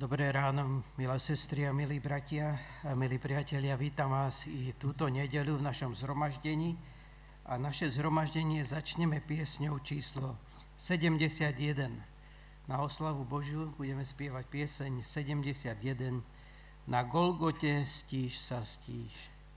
Dobré ráno, milé sestry a milí bratia a milí priatelia. Vítam vás i túto nedeľu v našom zhromaždení. A naše zhromaždenie začneme piesňou číslo 71. Na oslavu Božiu budeme spievať pieseň 71. Na Golgote stíš sa stíš.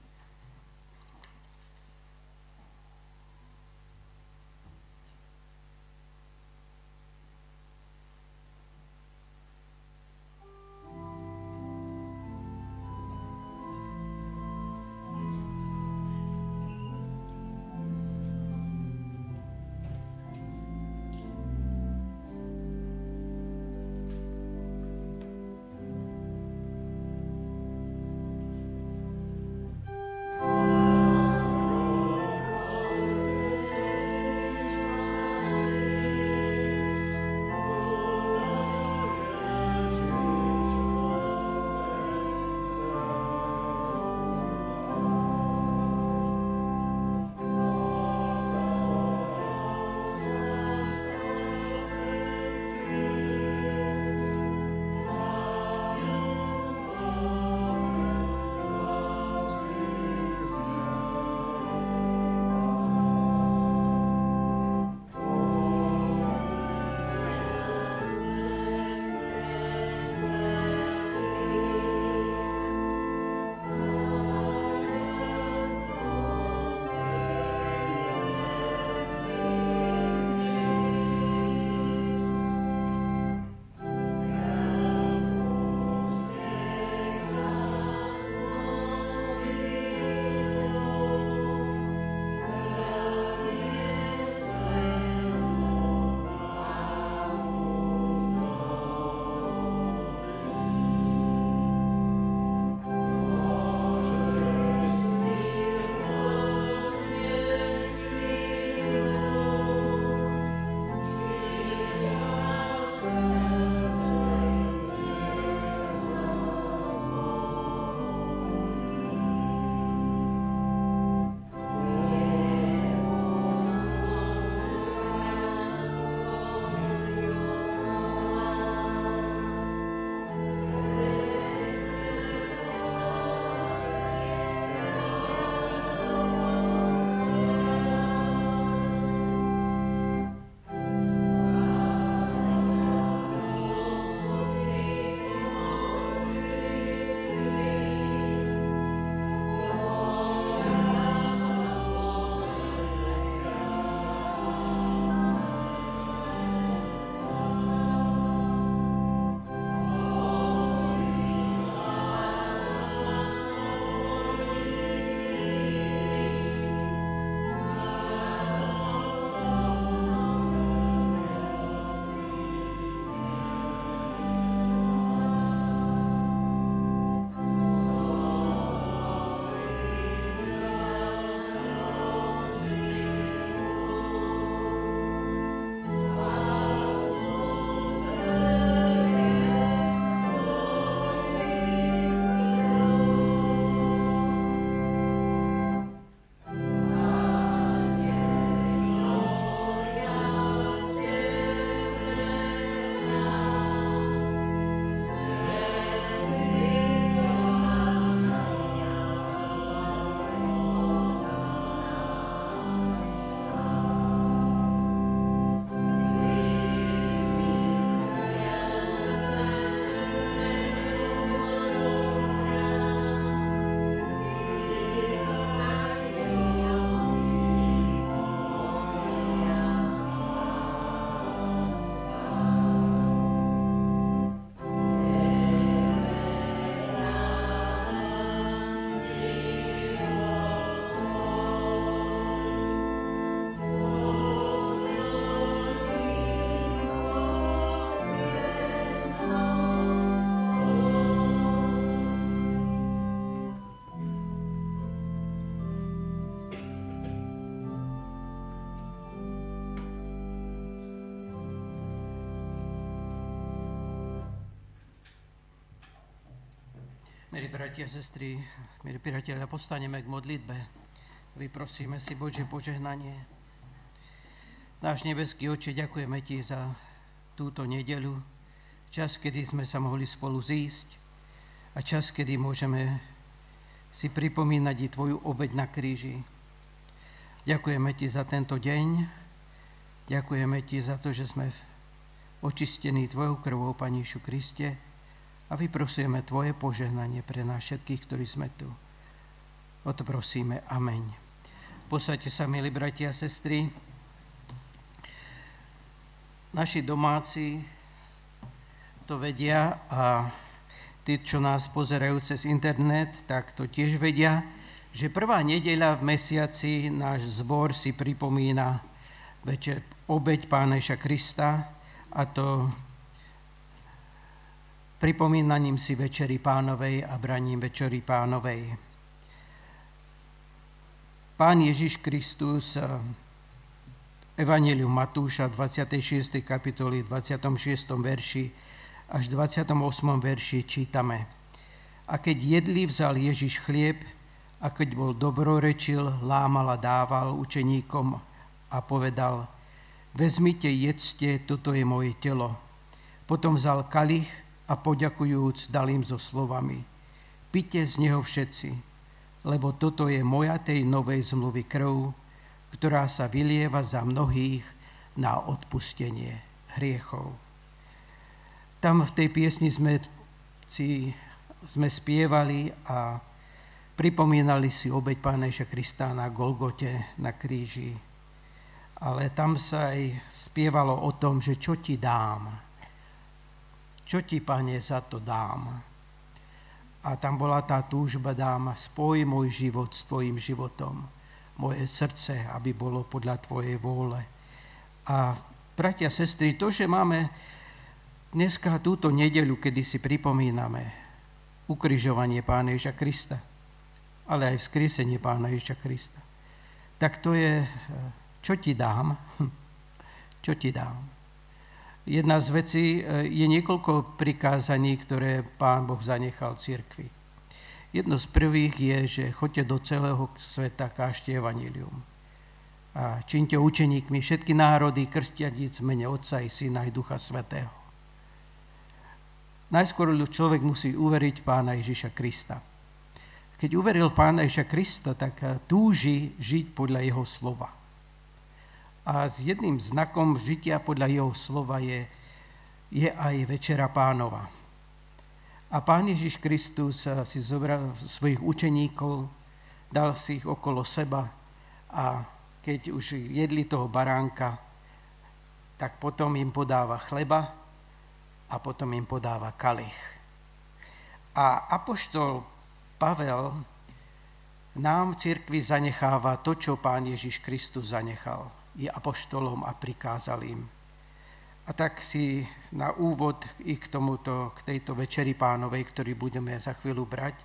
Milí bratia a sestry, milí priatelia, postaneme k modlitbe. Vyprosíme si Božie požehnanie. Náš nebeský Otče, ďakujeme Ti za túto nedeľu, čas, kedy sme sa mohli spolu zísť a čas, kedy môžeme si pripomínať i Tvoju obeť na kríži. Ďakujeme Ti za tento deň, ďakujeme Ti za to, že sme očistení Tvojou krvou, Pane Ježišu Kriste, a vyprosujeme Tvoje požehnanie pre nás všetkých, ktorí sme tu. O to prosíme. Ameň. Posaďte sa, milí bratia a sestry. Naši domáci to vedia a tí, čo nás pozerajú cez internet, tak to tiež vedia, že prvá nedeľa v mesiaci náš zbor si pripomína obeť Pána Ježiša Krista, a to pripomínaním si Večery Pánovej a braním Večery Pánovej. Pán Ježiš Kristus, Evangelium Matúša, 26. kapitoli, 26. verši až 28. verši čítame. A keď jedli, vzal Ježiš chlieb, a keď bol dobrorečil, lámal a dával učeníkom a povedal: Vezmite, jedzte, toto je moje telo. Potom vzal kalich a poďakujúc, dal im so slovami: Pite z neho všetci, lebo toto je moja tej novej zmluvy krv, ktorá sa vylieva za mnohých na odpustenie hriechov. Tam v tej piesni sme spievali a pripomínali si obeť Pána Ježiša Krista na Golgote, na kríži. Ale tam sa aj spievalo o tom, že čo ti dám. Čo ti, Pane, za to dám. A tam bola tá túžba: dám, spoj môj život s tvojim životom. Moje srdce, aby bolo podľa tvojej vôle. A bratia, sestry, to, že máme dneska túto nedeľu, kedy si pripomíname ukrižovanie Pána Ježiša Krista, ale aj vzkriesenie Pána Ježiša Krista, tak to je... Čo ti dám? Čo ti dám? Jedna z vecí je niekoľko prikázaní, ktoré Pán Boh zanechal cirkvi. Jedno z prvých je, že choďte do celého sveta, kážte evanjelium. A čiňte učeníkmi všetky národy, krstiac v mene Otca i Syna i Ducha Svätého. Najskôr človek musí uveriť Pána Ježiša Krista. Keď uveril Pána Ježiša Krista, tak túži žiť podľa jeho slova. A s jedným znakom žitia podľa jeho slova je aj Večera Pánova. A Pán Ježiš Kristus si zobral svojich učeníkov, dal si ich okolo seba a keď už jedli toho baránka, tak potom im podáva chleba a potom im podáva kalich. A apoštol Pavel nám v cirkvi zanecháva to, čo Pán Ježiš Kristus zanechal. Je apoštolom a prikázal im. A tak si na úvod i k tejto Večeri Pánovej, ktorú budeme za chvíľu brať,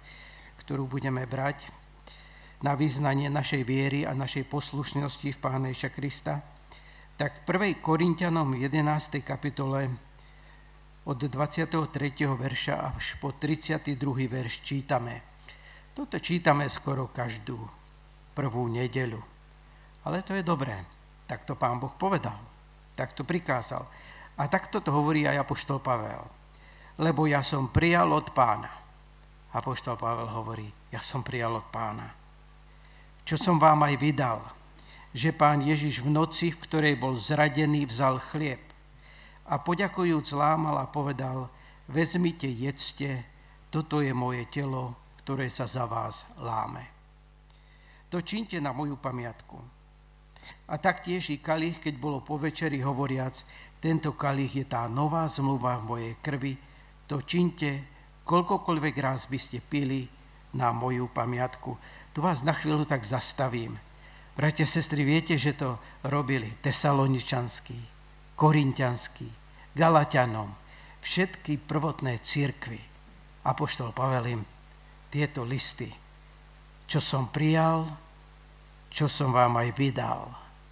na vyznanie našej viery a našej poslušnosti v Pána Ježiša Krista, tak v 1. Korinťanom 11. kapitole od 23. verša až po 32. verš čítame. Toto čítame skoro každú prvú nedeľu. Ale to je dobré. Tak to Pán Boh povedal, tak to prikázal. A takto to hovorí aj apoštol Pavel. Lebo ja som prijal od Pána. Apoštol Pavel hovorí: ja som prijal od Pána. Čo som vám aj vydal, že Pán Ježiš v noci, v ktorej bol zradený, vzal chlieb a poďakujúc lámal a povedal: vezmite, jedzte, toto je moje telo, ktoré sa za vás láme. To čínte na moju pamiatku. A taktiež i kalich, keď bolo po večeri, hovoriac: tento kalich je tá nová zmluva v mojej krvi, to čínte, koľkokoľvek raz by ste pili na moju pamiatku. Tu vás na chvíľu tak zastavím. Bratia, sestry, viete, že to robili tesaloničanskí, korinťanskí, Galatianom, všetky prvotné cirkvi. Apoštol Pavel im tieto listy, čo som prijal, čo som vám aj vydal.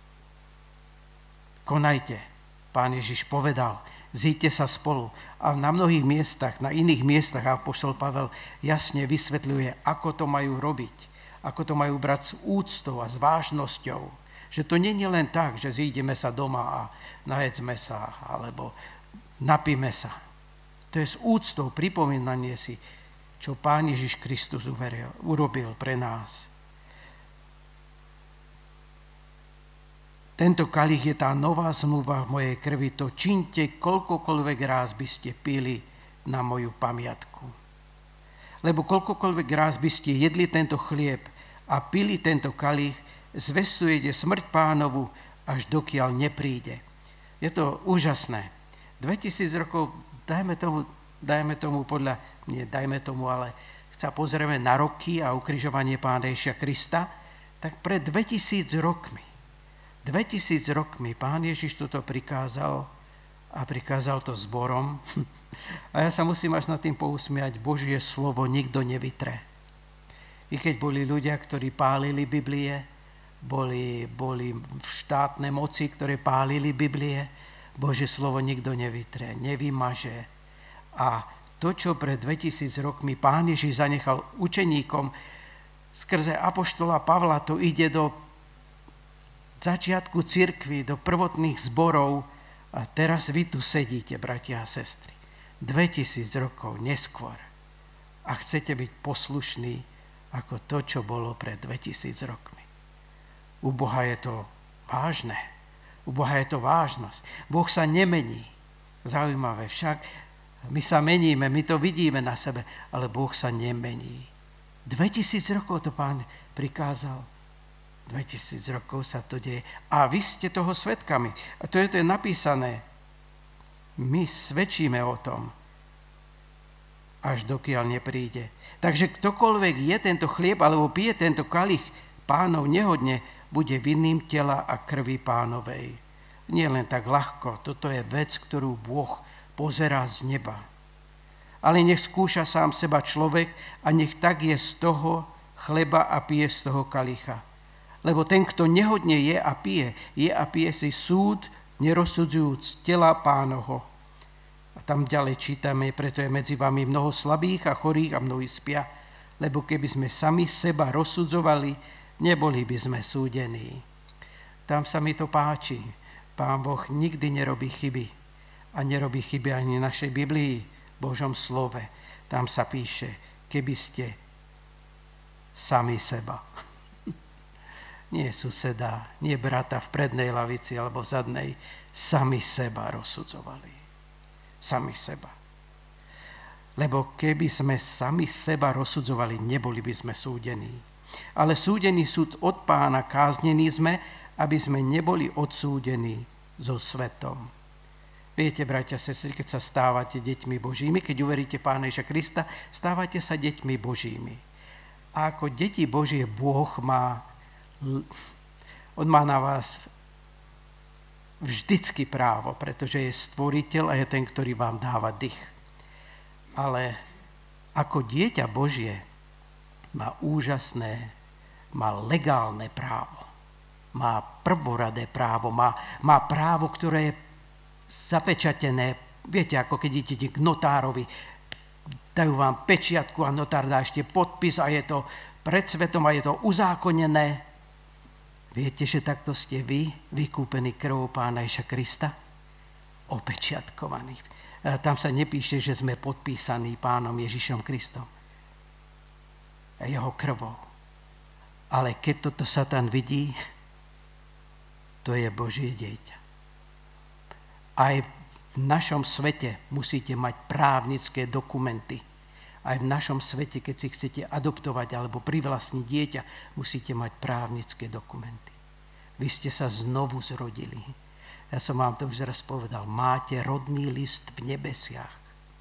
Konajte. Pán Ježiš povedal: zíďte sa spolu. A na mnohých miestach, na iných miestach apoštol Pavel jasne vysvetľuje, ako to majú robiť, ako to majú brať s úctou a s vážnosťou. Že to nie je len tak, že zídeme sa doma a najedzme sa, alebo napíme sa. To je s úctou pripomínanie si, čo Pán Ježiš Kristus urobil pre nás. Tento kalich je tá nová zmluva v mojej krvi. To činte koľkokoľvek ráz by ste pili na moju pamiatku. Lebo koľkokoľvek ráz by ste jedli tento chlieb a pili tento kalich, zvestujete smrť Pánovu, až dokiaľ nepríde. Je to úžasné. 2000 rokov, dajme tomu podľa, nie dajme tomu, ale keď sa pozrieme na roky a ukrižovanie Pána Ježiša Krista, tak pred 2000 rokmi Pán Ježiš toto prikázal a prikázal to zborom. A ja sa musím až nad tým pousmiať, Božie slovo nikto nevytre. I keď boli ľudia, ktorí pálili Biblie, boli v štátnej moci, ktoré pálili Biblie, Božie slovo nikto nevytre, nevymaže. A to, čo pred 2000 rokmi Pán Ježiš zanechal učeníkom skrze apoštola Pavla, to ide do začiatku cirkvi, do prvotných zborov a teraz vy tu sedíte, bratia a sestry, 2000 rokov neskôr a chcete byť poslušní ako to, čo bolo pred 2000 rokmi. U Boha je to vážne. U Boha je to vážnosť. Boh sa nemení. Zaujímavé však, my sa meníme, my to vidíme na sebe, ale Boh sa nemení. 2000 rokov to Pán prikázal. 2000 rokov sa to deje. A vy ste toho svedkami. A to je napísané. My svedčíme o tom, až dokiaľ nepríde. Takže ktokoľvek je tento chlieb, alebo pije tento kalich Pánov nehodne, bude vinným tela a krvi Pánovej. Nie len tak ľahko, toto je vec, ktorú Boh pozerá z neba. Ale nech skúša sám seba človek a nech tak je z toho chleba a pije z toho kalicha. Lebo ten, kto nehodne je a pije si súd, nerozsudzujúc tela Pánoho. A tam ďalej čítame, preto je medzi vami mnoho slabých a chorých a mnohí spia, lebo keby sme sami seba rozsudzovali, neboli by sme súdení. Tam sa mi to páči. Pán Boh nikdy nerobí chyby. A nerobí chyby ani v našej Biblii, Božom slove. Tam sa píše, keby ste sami seba. Nie suseda, nie brata v prednej lavici alebo v zadnej. Sami seba rozsudzovali. Sami seba. Lebo keby sme sami seba rozsudzovali, neboli by sme súdení. Ale súdený súd od Pána, káznení sme, aby sme neboli odsúdení so svetom. Viete, bratia a sestry, keď sa stávate deťmi Božími, keď uveríte v Pána Ježiša Krista, stávate sa deťmi Božími. A ako deti Božie, Boh On má na vás vždycky právo, pretože je stvoriteľ a je ten, ktorý vám dáva dých. Ale ako dieťa Božie má legálne právo. Má prvoradé právo. Má právo, ktoré je zapečatené. Viete, ako keď idete k notárovi, dajú vám pečiatku a notár dá ešte podpis a je to pred svetom a je to uzákonené. Viete, že takto ste vy, vykúpení krvou Pána Ježiša Krista? Opečiatkovaní. Tam sa nepíše, že sme podpísaní Pánom Ježišom Kristom. Jeho krvou. Ale keď toto Satan vidí, to je Božie dieťa. Aj v našom svete musíte mať právnické dokumenty. Aj v našom svete, keď si chcete adoptovať alebo privlastniť dieťa, musíte mať právnické dokumenty. Vy ste sa znovu zrodili. Ja som vám to už raz povedal. Máte rodný list v nebesiach.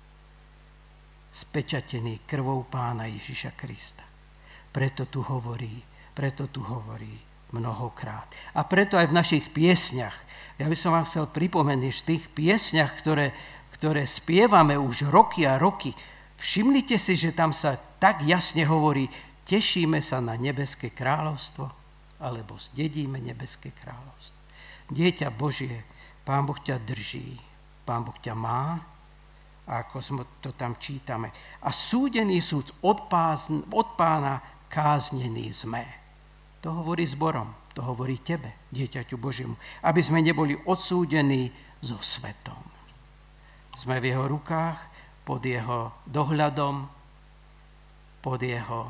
Spečatený krvou Pána Ježiša Krista. Preto tu hovorí mnohokrát. A preto aj v našich piesňach, ja by som vám chcel pripomenúť, v tých piesňach, ktoré spievame už roky a roky, všimnite si, že tam sa tak jasne hovorí, tešíme sa na nebeské kráľovstvo, alebo zdedíme nebeské kráľovstvo. Dieťa Božie, Pán Boh ťa drží, Pán Boh ťa má, a ako sme to tam čítame. A súdený súd od Pána káznení sme. To hovorí zborom, to hovorí tebe, dieťaťu Božiemu, aby sme neboli odsúdení so svetom. Sme v jeho rukách pod jeho dohľadom, pod jeho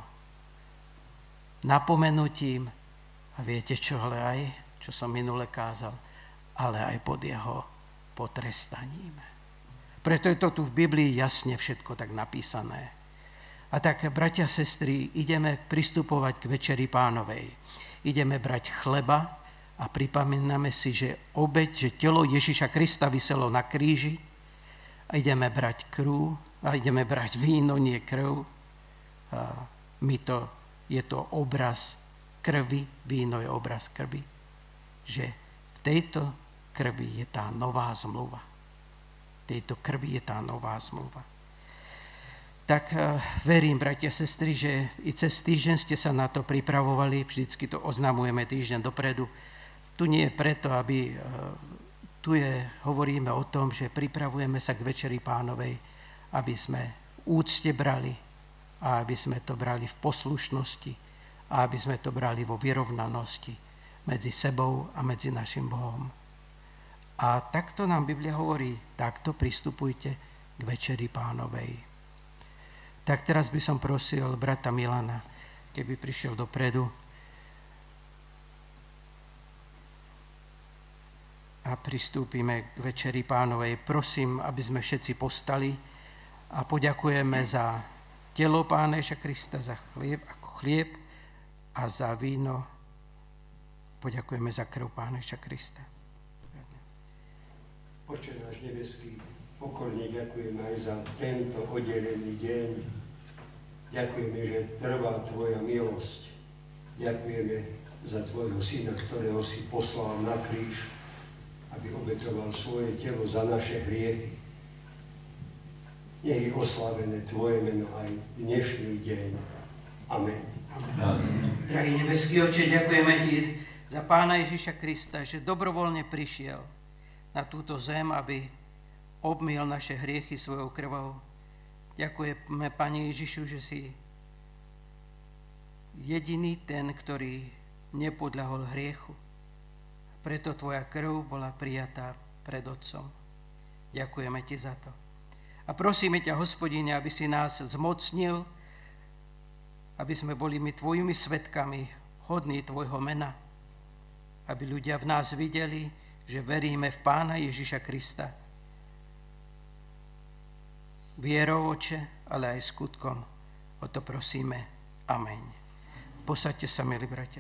napomenutím a viete čo, ale aj, čo som minule kázal, ale aj pod jeho potrestaním. Preto je to tu v Biblii jasne všetko tak napísané. A tak, bratia a sestry, ideme pristupovať k Večeri Pánovej. Ideme brať chleba a pripomíname si, že obeť, že telo Ježiša Krista viselo na kríži a ideme brať krv a ideme brať víno, nie krv. Je to obraz krvi, víno je obraz krvi. Že v tejto krvi je tá nová zmluva. V tejto krvi je tá nová zmluva. Tak verím, bratia a sestry, že i cez týždeň ste sa na to pripravovali, vždycky to oznamujeme týždeň dopredu. Tu nie je preto, hovoríme o tom, že pripravujeme sa k Večeri Pánovej, aby sme v úcte brali a aby sme to brali v poslušnosti a aby sme to brali vo vyrovnanosti medzi sebou a medzi našim Bohom. A takto nám Biblia hovorí, takto pristupujte k Večeri Pánovej. Tak teraz by som prosil brata Milana, keby prišiel dopredu a pristúpime k Večeri Pánovej. Prosím, aby sme všetci povstali a poďakujeme za telo Pána Ježiša Krista, za chlieb a za víno. Poďakujeme za krv Pána Ježiša Krista. Oče náš nebeský, pokorne ďakujeme aj za tento oddelený deň. Ďakujeme, že trvá Tvoja milosť. Ďakujeme za Tvojho Syna, ktorého si poslal na kríž, aby obetoval svoje telo za naše hriechy. Nech je oslavené Tvoje meno aj dnešný deň. Amen. Amen. Drahý nebeský Oče, ďakujeme Ti za Pána Ježiša Krista, že dobrovoľne prišiel na túto zem, aby obmyl naše hriechy svojou krvou. Ďakujeme, Pane Ježišu, že si jediný ten, ktorý nepodľahol hriechu. Preto Tvoja krv bola prijatá pred Otcom. Ďakujeme Ti za to. A prosíme ťa, Hospodine, aby si nás zmocnil, aby sme boli my Tvojimi svedkami, hodní Tvojho mena. Aby ľudia v nás videli, že veríme v Pána Ježiša Krista. Vierou, Oče, ale aj skutkom. O to prosíme. Amen. Posaďte sa, milí bratia.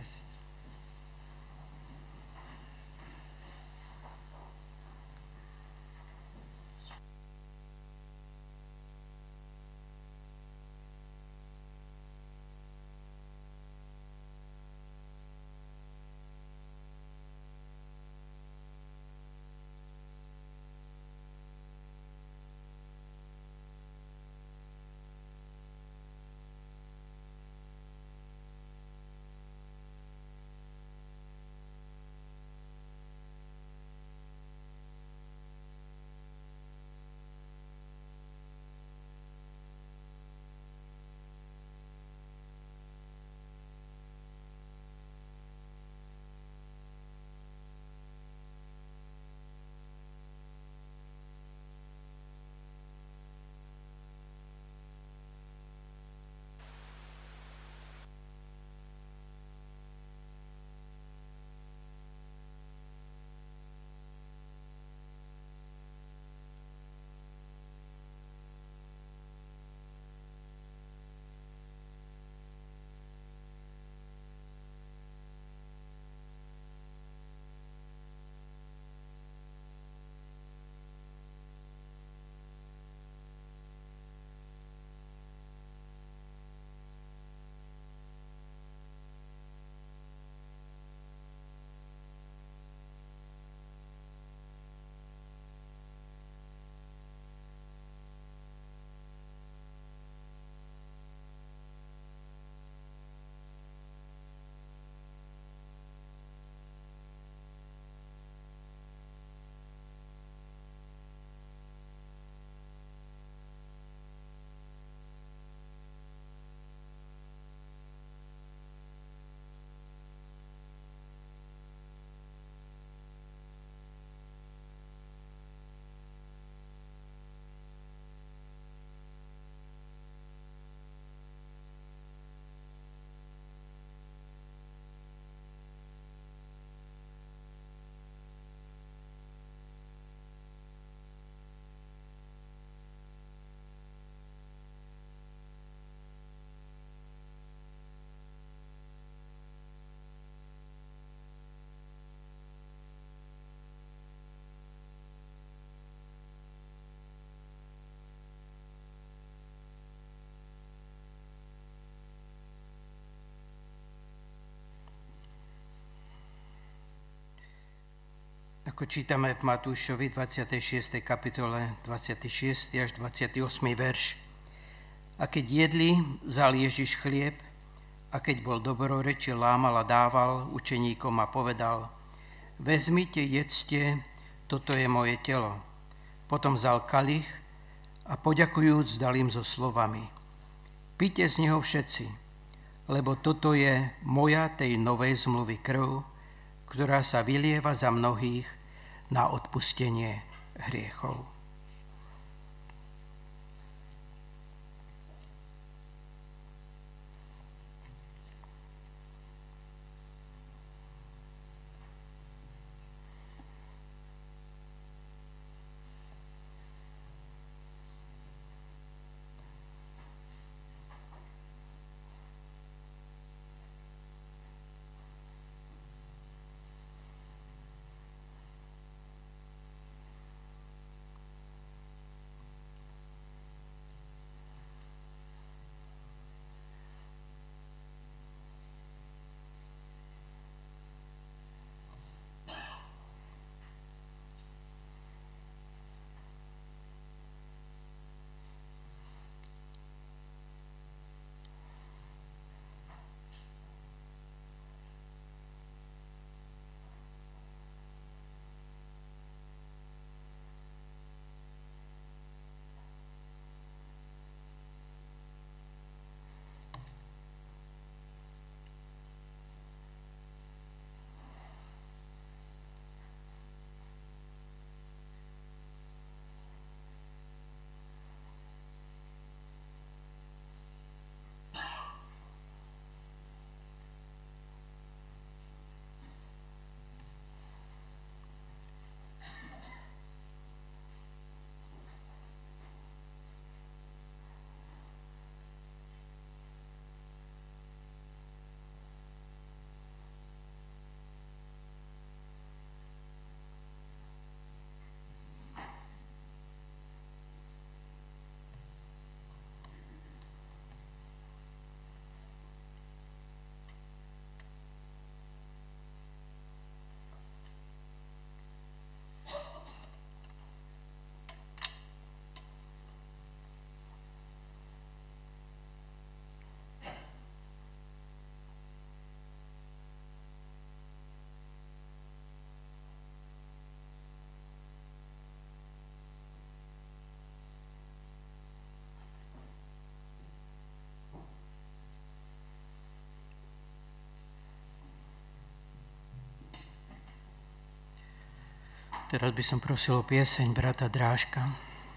ako čítame v Matúšovi 26. kapitole 26. až 28. verš. A keď jedli, vzal Ježiš chlieb a keď bol dobrorečil, lámal a dával učeníkom a povedal: Vezmite, jedzte, toto je moje telo. Potom vzal kalich a poďakujúc dal im so slovami: Pite z neho všetci, lebo toto je moja tej novej zmluvy krv, ktorá sa vylieva za mnohých na odpustenie hriechov. Teraz by som prosil o pieseň brata Drážka.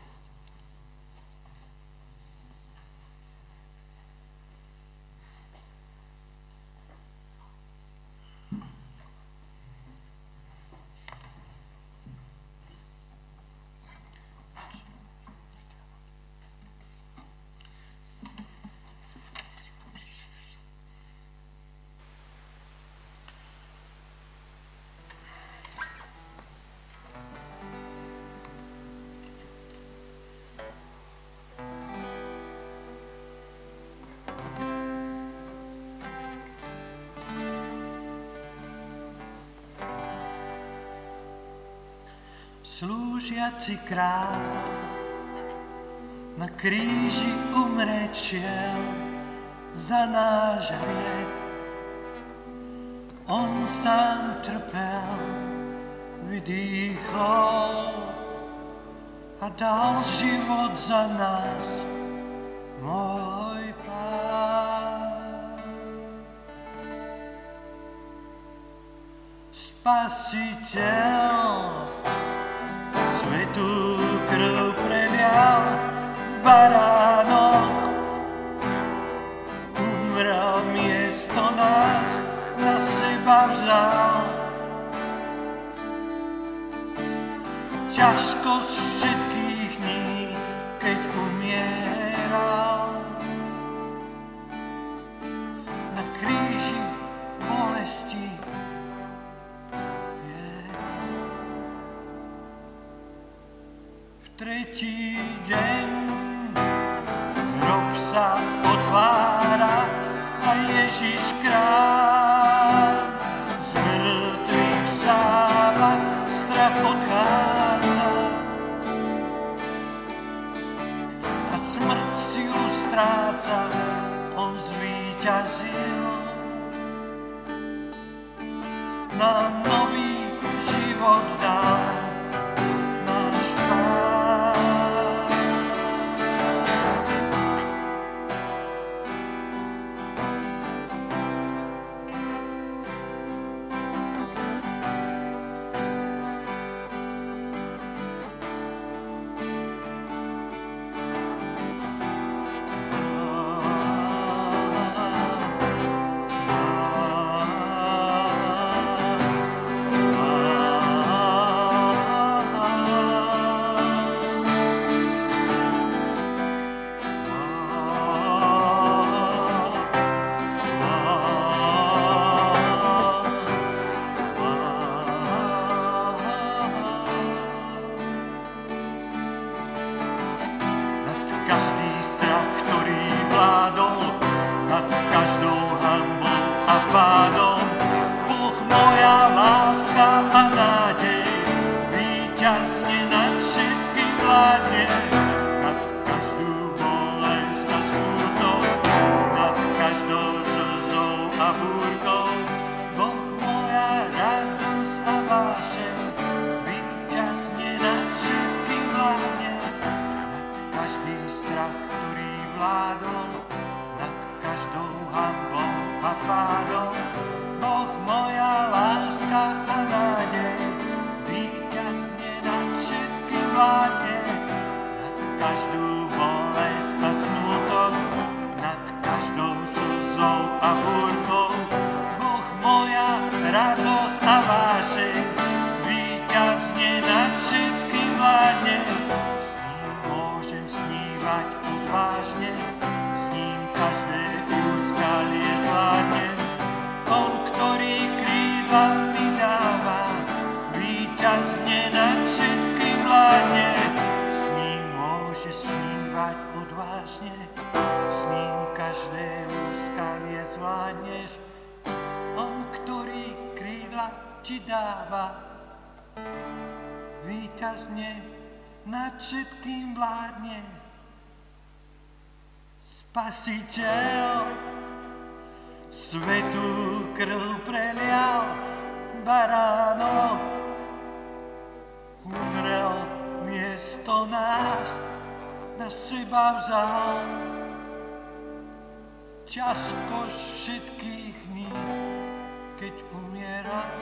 Slúžiaci kráľ na kríži umrieť šiel za náš hriech. On sám trpel, vydýchol a dal život za nás, môj Pán. Spasiteľ svetú krv prelial, baránok umrel miesto nás, na seba vzal. Ťažkosť všetkých dní, keď umieral, na kríži bolesti tretí deň hrob sa otvára a Ježiš kráľ z mŕtvych vstáva, strach nám nový život dal náš Pán. Víťazne nad všetkým vládne. Spasiteľ svetú krv prelial, baránok umrel miesto nás, na seba vzal ťažkosť všetkých dní, keď umieral.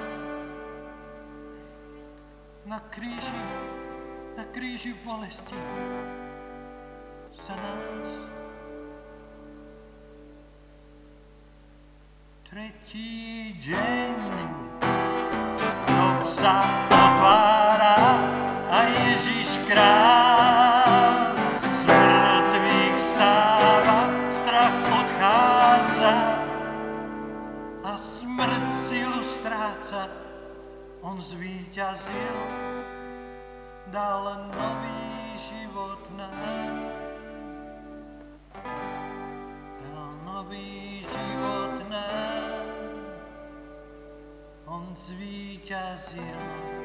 Na kríži v bolesti za nás. Tretí deň hrob sa otvára a Ježiš král z mŕtvych stáva, strach odchádza a smrť silu stráca. On zvíťazil, dal nový život nám. Dal nový život nám. On zvíťazil,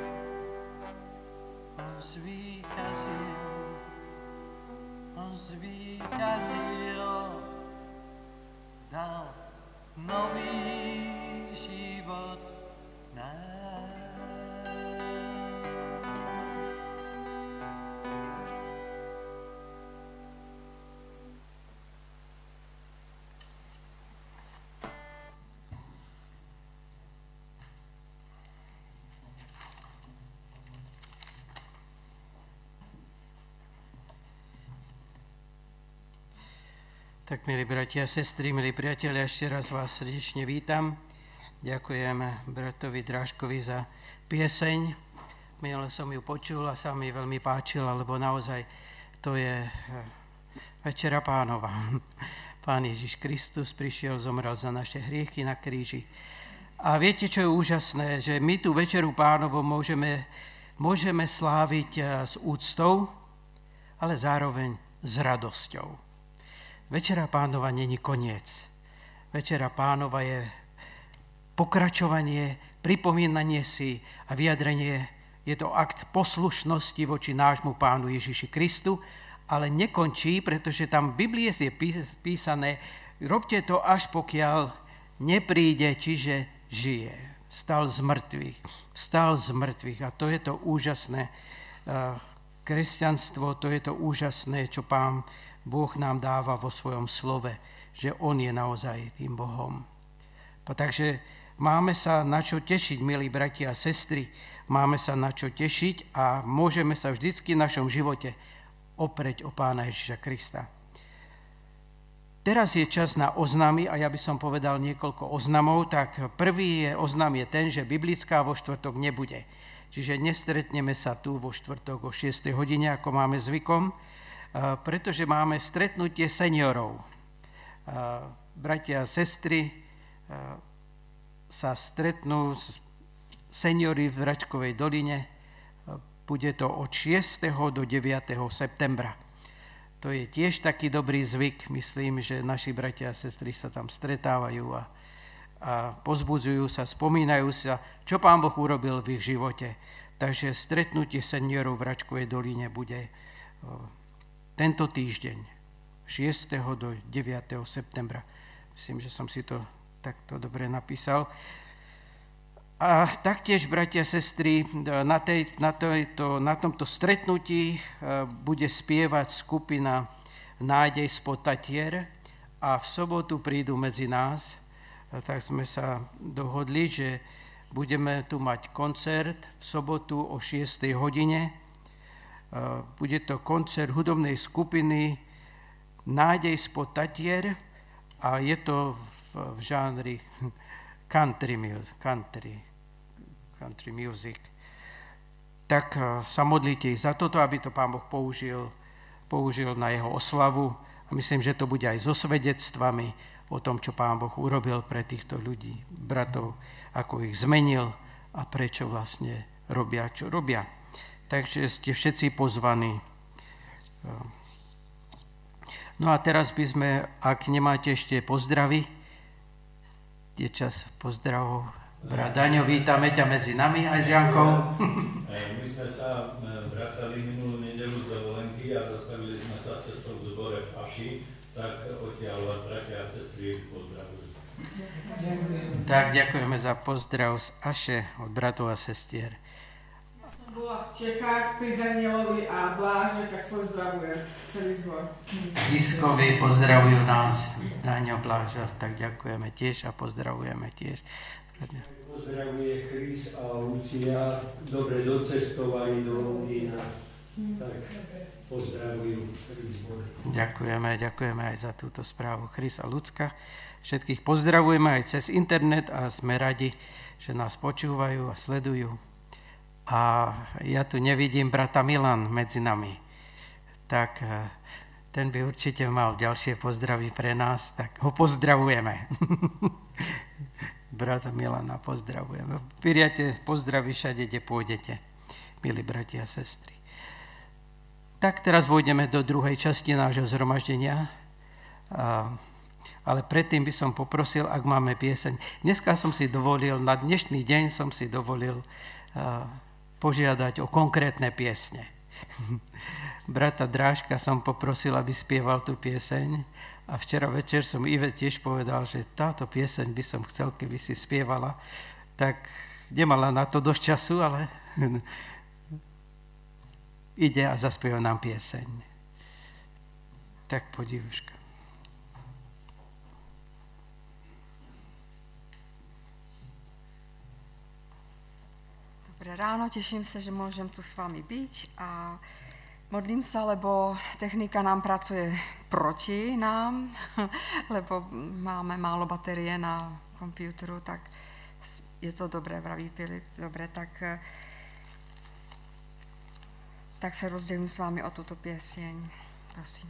on zvíťazil, on zvíťazil, dal nový život nám. Tak, milí bratia a sestry, milí priatelia, ešte raz vás srdečne vítam. Ďakujem bratovi Drážkovi za pieseň. Minule som ju počul a sa mi veľmi páčila, lebo naozaj to je Večera Pánova. Pán Ježiš Kristus prišiel, zomrel za naše hriechy na kríži. A viete, čo je úžasné? Že my tú Večeru Pánovu môžeme sláviť s úctou, ale zároveň s radosťou. Večera Pánova není koniec. Večera Pánova je pokračovanie, pripomínanie si a vyjadrenie. Je to akt poslušnosti voči nášmu Pánu Ježiši Kristu, ale nekončí, pretože tam v Biblii je písané, robte to až pokiaľ nepríde, čiže žije. Vstal z mŕtvych. A to je to úžasné kresťanstvo, to je to úžasné, čo Pán Boh nám dáva vo svojom slove, že on je naozaj tým Bohom. Takže máme sa na čo tešiť, milí bratia a sestry, máme sa na čo tešiť a môžeme sa vždycky v našom živote oprieť o Pána Ježiša Krista. Teraz je čas na oznamy a ja by som povedal niekoľko oznamov. Tak prvý oznam je ten, že biblická vo štvrtok nebude. Čiže nestretneme sa tu vo štvrtok o 6. hodine, ako máme zvykom, pretože máme stretnutie seniorov. Bratia a sestry sa stretnú seniori v Račkovej doline. Bude to od 6. do 9. septembra. To je tiež taký dobrý zvyk. Myslím, že naši bratia a sestry sa tam stretávajú a pozbudzujú sa, spomínajú sa, čo Pán Boh urobil v ich živote. Takže stretnutie seniorov v Račkovej doline bude tento týždeň, 6. do 9. septembra. Myslím, že som si to takto dobre napísal. A taktiež, bratia a sestry, na tomto stretnutí bude spievať skupina Nádej spod Tatier a v sobotu prídu medzi nás. Tak sme sa dohodli, že budeme tu mať koncert v sobotu o 6. hodine. Bude to koncert hudobnej skupiny Nádej spod Tatier a je to v žánri country music. Tak sa modlite za toto, aby to Pán Boh použil na jeho oslavu. A myslím, že to bude aj so svedectvami o tom, čo Pán Boh urobil pre týchto ľudí, bratov, ako ich zmenil a prečo vlastne robia, čo robia. Takže ste všetci pozvaní. No a teraz by sme, ak nemáte ešte pozdravy, je čas pozdravov. Brat Daňo, vítame ťa medzi nami aj s Jankou. My sme sa vracali minulú nedeľu z dovolenky a zastavili sme sa cestou v zbore v Aši, tak odtiaľ vás, bratia a sestry, pozdravujem. Tak, ďakujeme za pozdrav z Aše od bratov a sestier. Ja som bola v Čechách pri Danielovi a Bláže, tak pozdravujem celý zbor. Diskovi pozdravujú nás, Daňo, Bláža, tak ďakujeme tiež a pozdravujeme tiež. Pozdravuje Chris a Lucia, dobre docestovali do Londýna, tak pozdravujú celý zbor. Ďakujeme aj za túto správu Chris a Lucka. Všetkých pozdravujeme aj cez internet a sme radi, že nás počúvajú a sledujú. A ja tu nevidím brata Milan medzi nami, tak ten by určite mal ďalšie pozdravy pre nás, tak ho pozdravujeme. Brata Milana pozdravujeme. Prijate pozdravy všade, kde pôjdete, milí bratia a sestry. Tak teraz vojdeme do druhej časti nášho zhromaždenia, ale predtým by som poprosil, ak máme pieseň. Dneska som si dovolil, na dnešný deň som si dovolil požiadať o konkrétne piesne. Brata Drážka som poprosil, aby spieval tú pieseň. A včera večer som Ive tiež povedal, že táto pieseň by som chcel, keby si spievala. Tak nemala na to dosť času, ale ide a zaspieva nám pieseň. Tak poď, Ivuška. Dobré ráno, teším sa, že môžem tu s vami byť a modlím sa, lebo technika nám pracuje proti nám, lebo máme málo batérie na počítaču, tak je to dobré, vraví Filip. Dobre, tak sa rozdelím s vámi o túto pieseň. Prosím.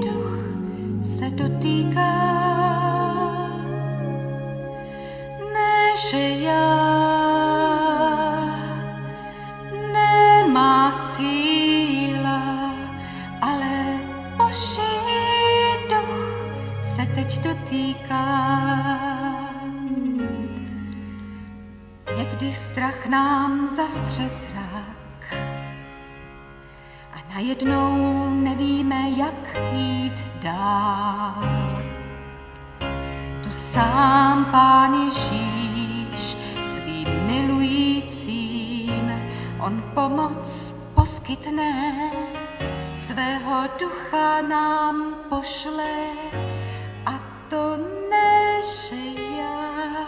Ne dotýká. Někdy strach nám zastře zrak a najednou nevíme, jak jít dál. Tu sám Pán Ježíš svým milujícím, on pomoc poskytne, svého ducha nám pošle, a to než já.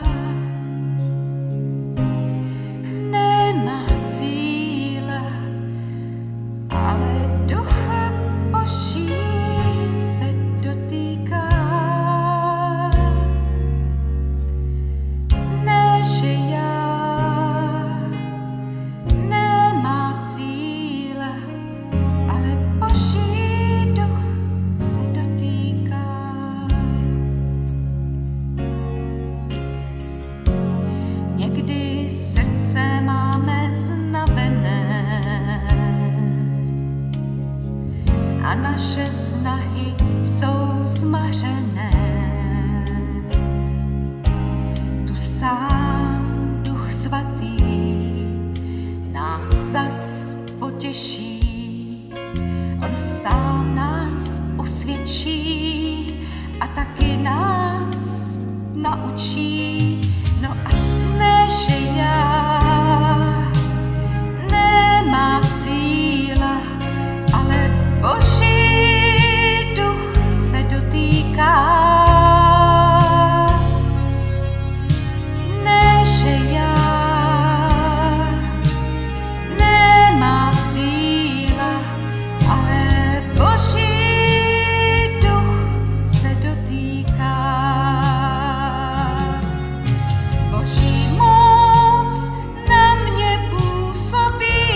Nemá síla, ale ducha Boží se dotýká. Než já. Nemá síla, ale Boží duch se dotýká. Někdy srdce máme znavené a naše snahy jsou zmařené. Tu sám Duch Svatý nás zas potěší, on sám nás usvědčí a taky nás naučí. No a než já. Nemá síla, ale Boží duch se dotýká. Než já. Nemá síla, ale Boží duch se dotýká. Boží moc na mě působí,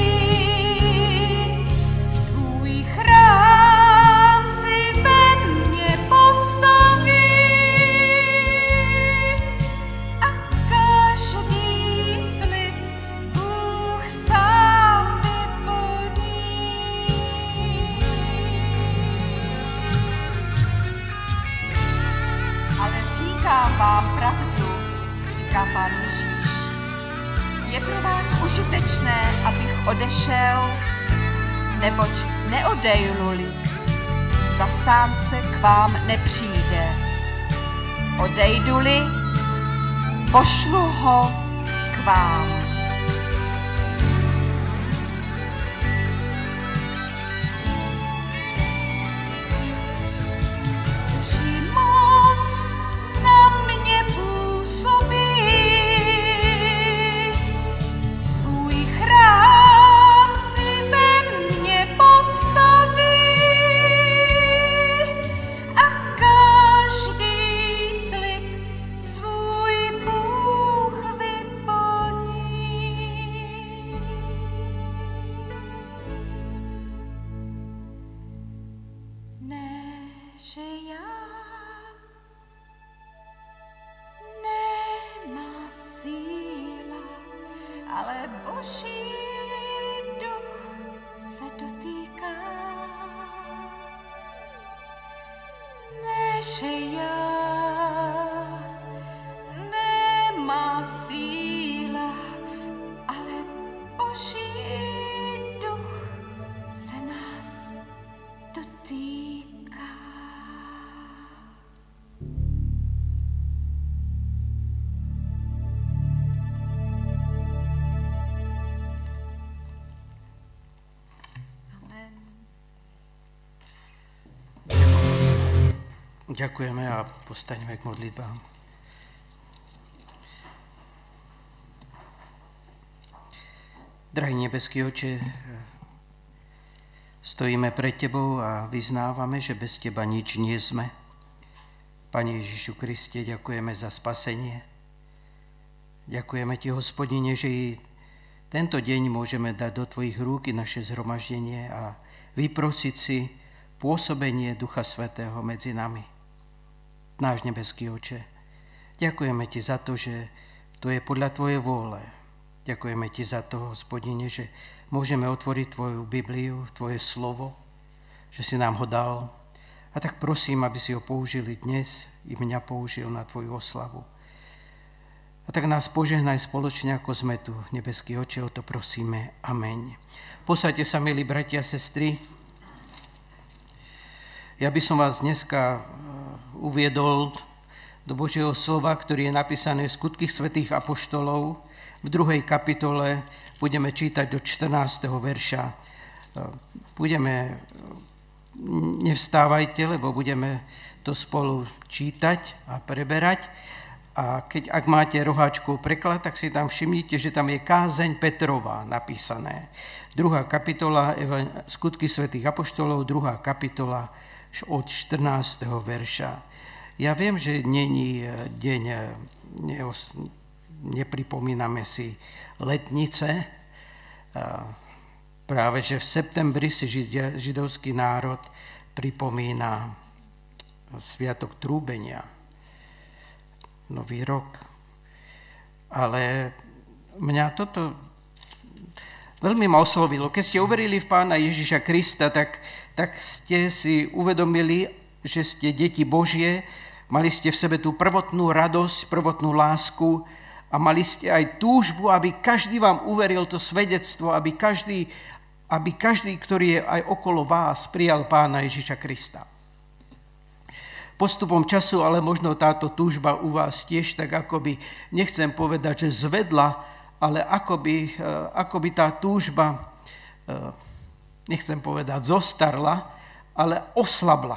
svůj chrám si ve mně postaví a každý slib Bůh sám vyplní. Ale říkám vám pravdu, říká Pán Ježíš, je pro vás užitečné, abych odešel, neboť neodejdu-li, zastánce k vám nepřijde. Odejdu-li, pošlu ho k vám. Boží moc na mě působí, svůj chrám si ve mně postaví a každý slib svůj Bůh vyplní. Než já. Nemá síla, ale Boží duch se dotýká. Než já. Nemá síla, ale Boží duch se nás dotýká. Amen. Ďakujeme a postaňme k modlitbám. Drahý nebeský Oče, stojíme pred Tebou a vyznávame, že bez Teba nič nie sme. Pane Ježišu Kriste, ďakujeme za spasenie. Ďakujeme Ti, Hospodine, že i tento deň môžeme dať do Tvojich rúk naše zhromaždenie a vyprosiť si pôsobenie Ducha Svätého medzi nami. Náš nebeský Oče, ďakujeme Ti za to, že to je podľa Tvojej vôle. Ďakujeme Ti za to, Hospodine, že môžeme otvoriť Tvoju Bibliu, Tvoje slovo, že si nám ho dal. A tak prosím, aby si ho použili dnes i mňa použil na tvoju oslavu. A tak nás požehnaj spoločne, ako sme tu. Nebeský Oče, o to prosíme. Ameň. Posaďte sa, milí bratia a sestry. Ja by som vás dneska uviedol do Božieho slova, ktorý je napísané v Skutkách svätých apoštolov. V 2. kapitole budeme čítať do 14. verša. Nevstávajte, lebo budeme to spolu čítať a preberať. A ak máte roháčkov preklad, tak si tam všimnite, že tam je kázeň Petrova napísané. 2. kapitola Skutky svätých apoštolov, 2. kapitola od 14. verša. Ja viem, že není deň, nepripomíname si letnice. Práve, že v septembri si židovský národ pripomína sviatok trúbenia, nový rok. Ale mňa toto veľmi ma oslovilo. Keď ste uverili v Pána Ježiša Krista, tak ste si uvedomili, že ste deti Božie, mali ste v sebe tú prvotnú radosť, prvotnú lásku a mali ste aj túžbu, aby každý vám uveril to svedectvo, aby každý, ktorý je aj okolo vás, prijal Pána Ježiša Krista. Postupom času, ale možno táto túžba u vás tiež tak akoby, nechcem povedať, že zvedla, ale akoby tá túžba, nechcem povedať zostarla, ale oslabla.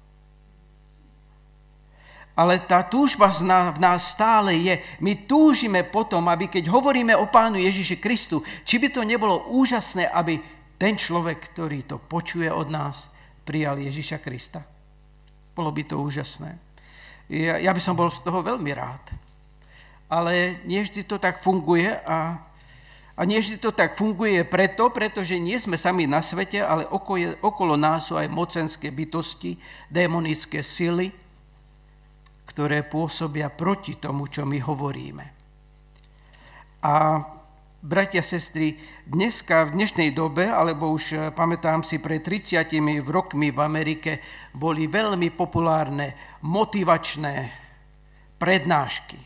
Ale tá túžba v nás stále je. My túžime potom, aby keď hovoríme o Pánu Ježiši Kristu, či by to nebolo úžasné, aby ten človek, ktorý to počuje od nás, prijal Ježiša Krista. Bolo by to úžasné. Ja by som bol z toho veľmi rád. Ale nie vždy to tak funguje a nie vždy to tak funguje pretože nie sme sami na svete, ale okolo nás sú aj mocenské bytosti, démonické sily, ktoré pôsobia proti tomu, čo my hovoríme. A bratia, sestry, dneska, v dnešnej dobe, alebo už pamätám si, pred 30 rokmi v Amerike boli veľmi populárne motivačné prednášky.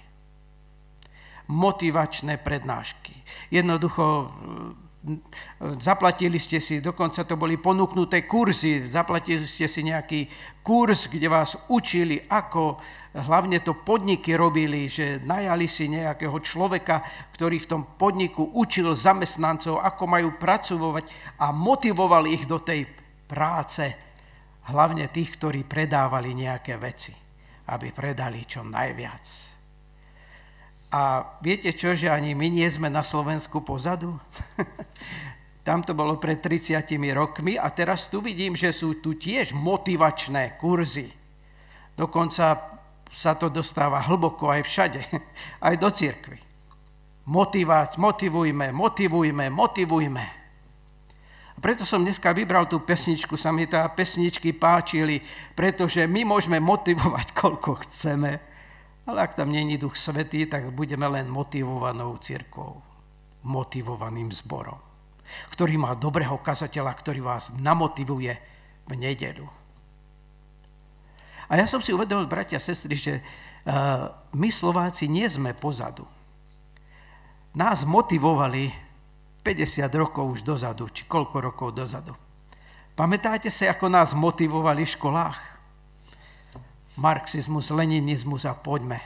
Jednoducho zaplatili ste si, dokonca to boli ponúknuté kurzy, zaplatili ste si nejaký kurz, kde vás učili, ako hlavne to podniky robili, že najali si nejakého človeka, ktorý v tom podniku učil zamestnancov, ako majú pracovať a motivoval ich do tej práce, hlavne tých, ktorí predávali nejaké veci, aby predali čo najviac. A viete čo, že ani my nie sme na Slovensku pozadu? Tam to bolo pred 30 rokmi a teraz tu vidím, že sú tu tiež motivačné kurzy. Dokonca sa to dostáva hlboko aj všade, aj do cirkvi. Motivujme. A preto som dneska vybral tú pesničku, sa mi tá pesničky páčili, pretože my môžeme motivovať, koľko chceme, ale ak tam nie je Duch Svätý, tak budeme len motivovanou cirkvou, motivovaným zborom, ktorý má dobrého kazateľa, ktorý vás namotivuje v nedeľu. A ja som si uvedomil, bratia a sestry, že my Slováci nie sme pozadu. Nás motivovali 50 rokov už dozadu, či koľko rokov dozadu. Pamätáte sa, ako nás motivovali v školách? Marxizmus, leninizmus a poďme.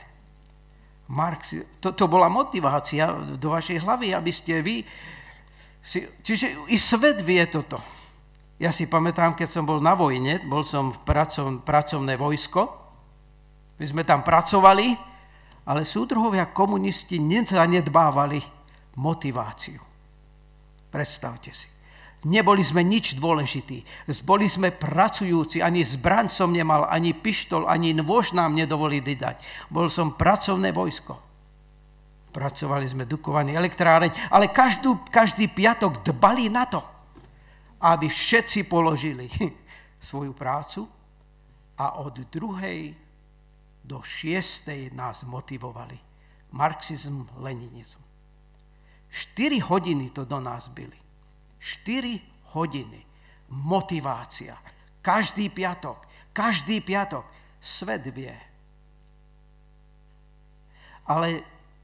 To bola motivácia do vašej hlavy, aby ste vy... Čiže i svet vie toto. Ja si pamätám, keď som bol na vojne, bol som v pracovné vojsko, my sme tam pracovali, ale súdruhovia komunisti nezanedbávali motiváciu. Predstavte si. Neboli sme nič dôležití. Boli sme pracujúci, ani zbraň som nemal, ani pištol, ani nôž nám nedovolili dať. Bol som pracovné vojsko. Pracovali sme Dukovany elektráreň, ale každý piatok dbali na to, aby všetci položili svoju prácu a od 2. do 6. nás motivovali. Marxizm, leninizm. 4 hodiny to do nás byli. 4 hodiny. Motivácia. Každý piatok. Svet vie, Ale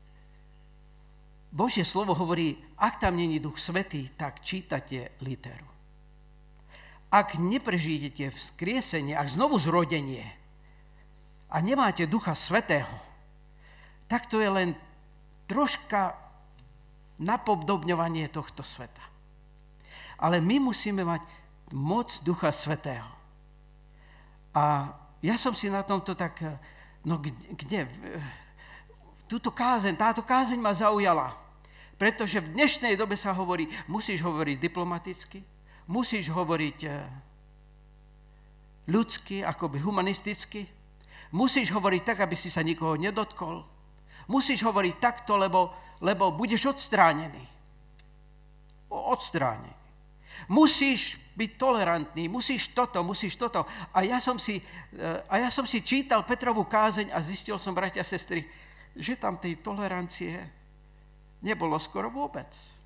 Božie slovo hovorí, ak tam není Duch Svätý, tak čítate literu. Ak neprežijete vzkriesenie, ak znovu zrodenie a nemáte Ducha Svätého, tak to je len troška napodobňovanie tohto sveta. Ale my musíme mať moc Ducha Svätého. A ja som si na tomto tak, táto kázeň ma zaujala. Pretože v dnešnej dobe sa hovorí, musíš hovoriť diplomaticky, musíš hovoriť ľudsky, akoby humanisticky, musíš hovoriť tak, aby si sa nikoho nedotkol, musíš hovoriť takto, lebo budeš odstránený. Odstránený. Musíš byť tolerantný, musíš toto. A ja som si čítal Petrovú kázeň a zistil som, bratia a sestry, že tam tej tolerancie nebolo skoro vôbec.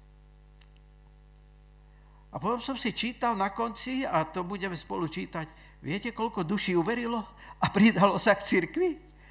A potom som si čítal na konci, a to budeme spolu čítať, viete, koľko duší uverilo a pridalo sa k cirkvi?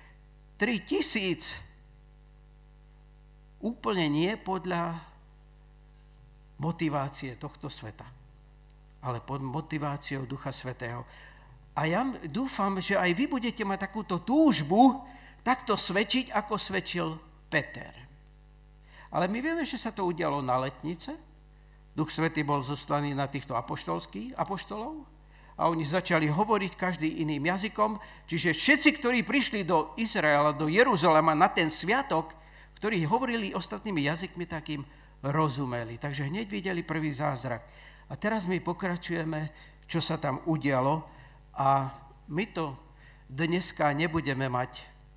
3000. Úplne nie podľa motivácie tohto sveta, ale pod motiváciou Ducha Svätého. A ja dúfam, že aj vy budete mať takúto túžbu takto svedčiť, ako svedčil Peter. Ale my vieme, že sa to udialo na letnice. Duch Svätý bol zoslaný na týchto apoštolov a oni začali hovoriť každý iným jazykom. Čiže všetci, ktorí prišli do Izraela, do Jeruzalema na ten sviatok, ktorí hovorili ostatnými jazykmi, tak im rozumeli. Takže hneď videli prvý zázrak. A teraz my pokračujeme, čo sa tam udialo, a my to dneska nebudeme mať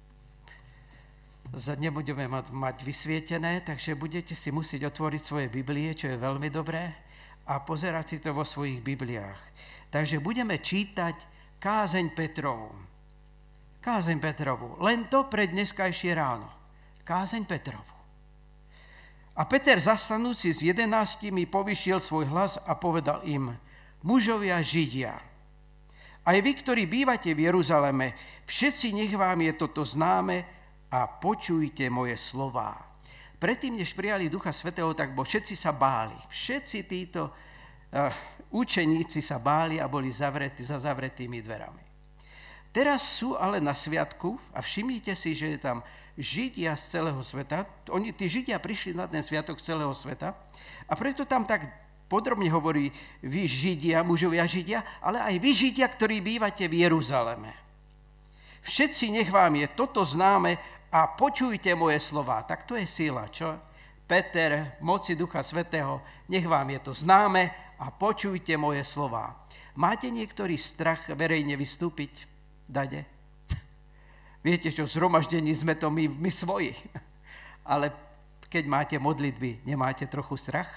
vysvietené, takže budete si musieť otvoriť svoje Biblie, čo je veľmi dobré, a pozerať si to vo svojich Bibliách. Takže budeme čítať kázeň Petrovu. Kázeň Petrovu. Len to pre dneskajšie ráno. Kázeň Petrovu. A Peter, zastanúci s 11, povyšiel svoj hlas a povedal im: mužovia Židia, aj vy, ktorí bývate v Jeruzaleme, všetci nech vám je toto známe a počujte moje slová. Predtým, než prijali Ducha Svätého, tak všetci sa báli. Všetci títo učeníci sa báli a boli zavretí za zavretými dverami. Teraz sú ale na sviatku a všimnite si, že je tam Židia z celého sveta. Tí Židia prišli na ten sviatok z celého sveta a preto tam tak podrobne hovorí vy Židia, mužovia Židia, ale aj vy Židia, ktorí bývate v Jeruzaleme. Všetci nech vám je toto známe a počujte moje slová. Tak to je sila, čo? Peter, v moci Ducha Svätého, nech vám je to známe a počujte moje slová. Máte niektorý strach verejne vystúpiť? Dade? Viete čo, v zhromaždení sme to my svoji. Ale keď máte modlitby, nemáte trochu strach?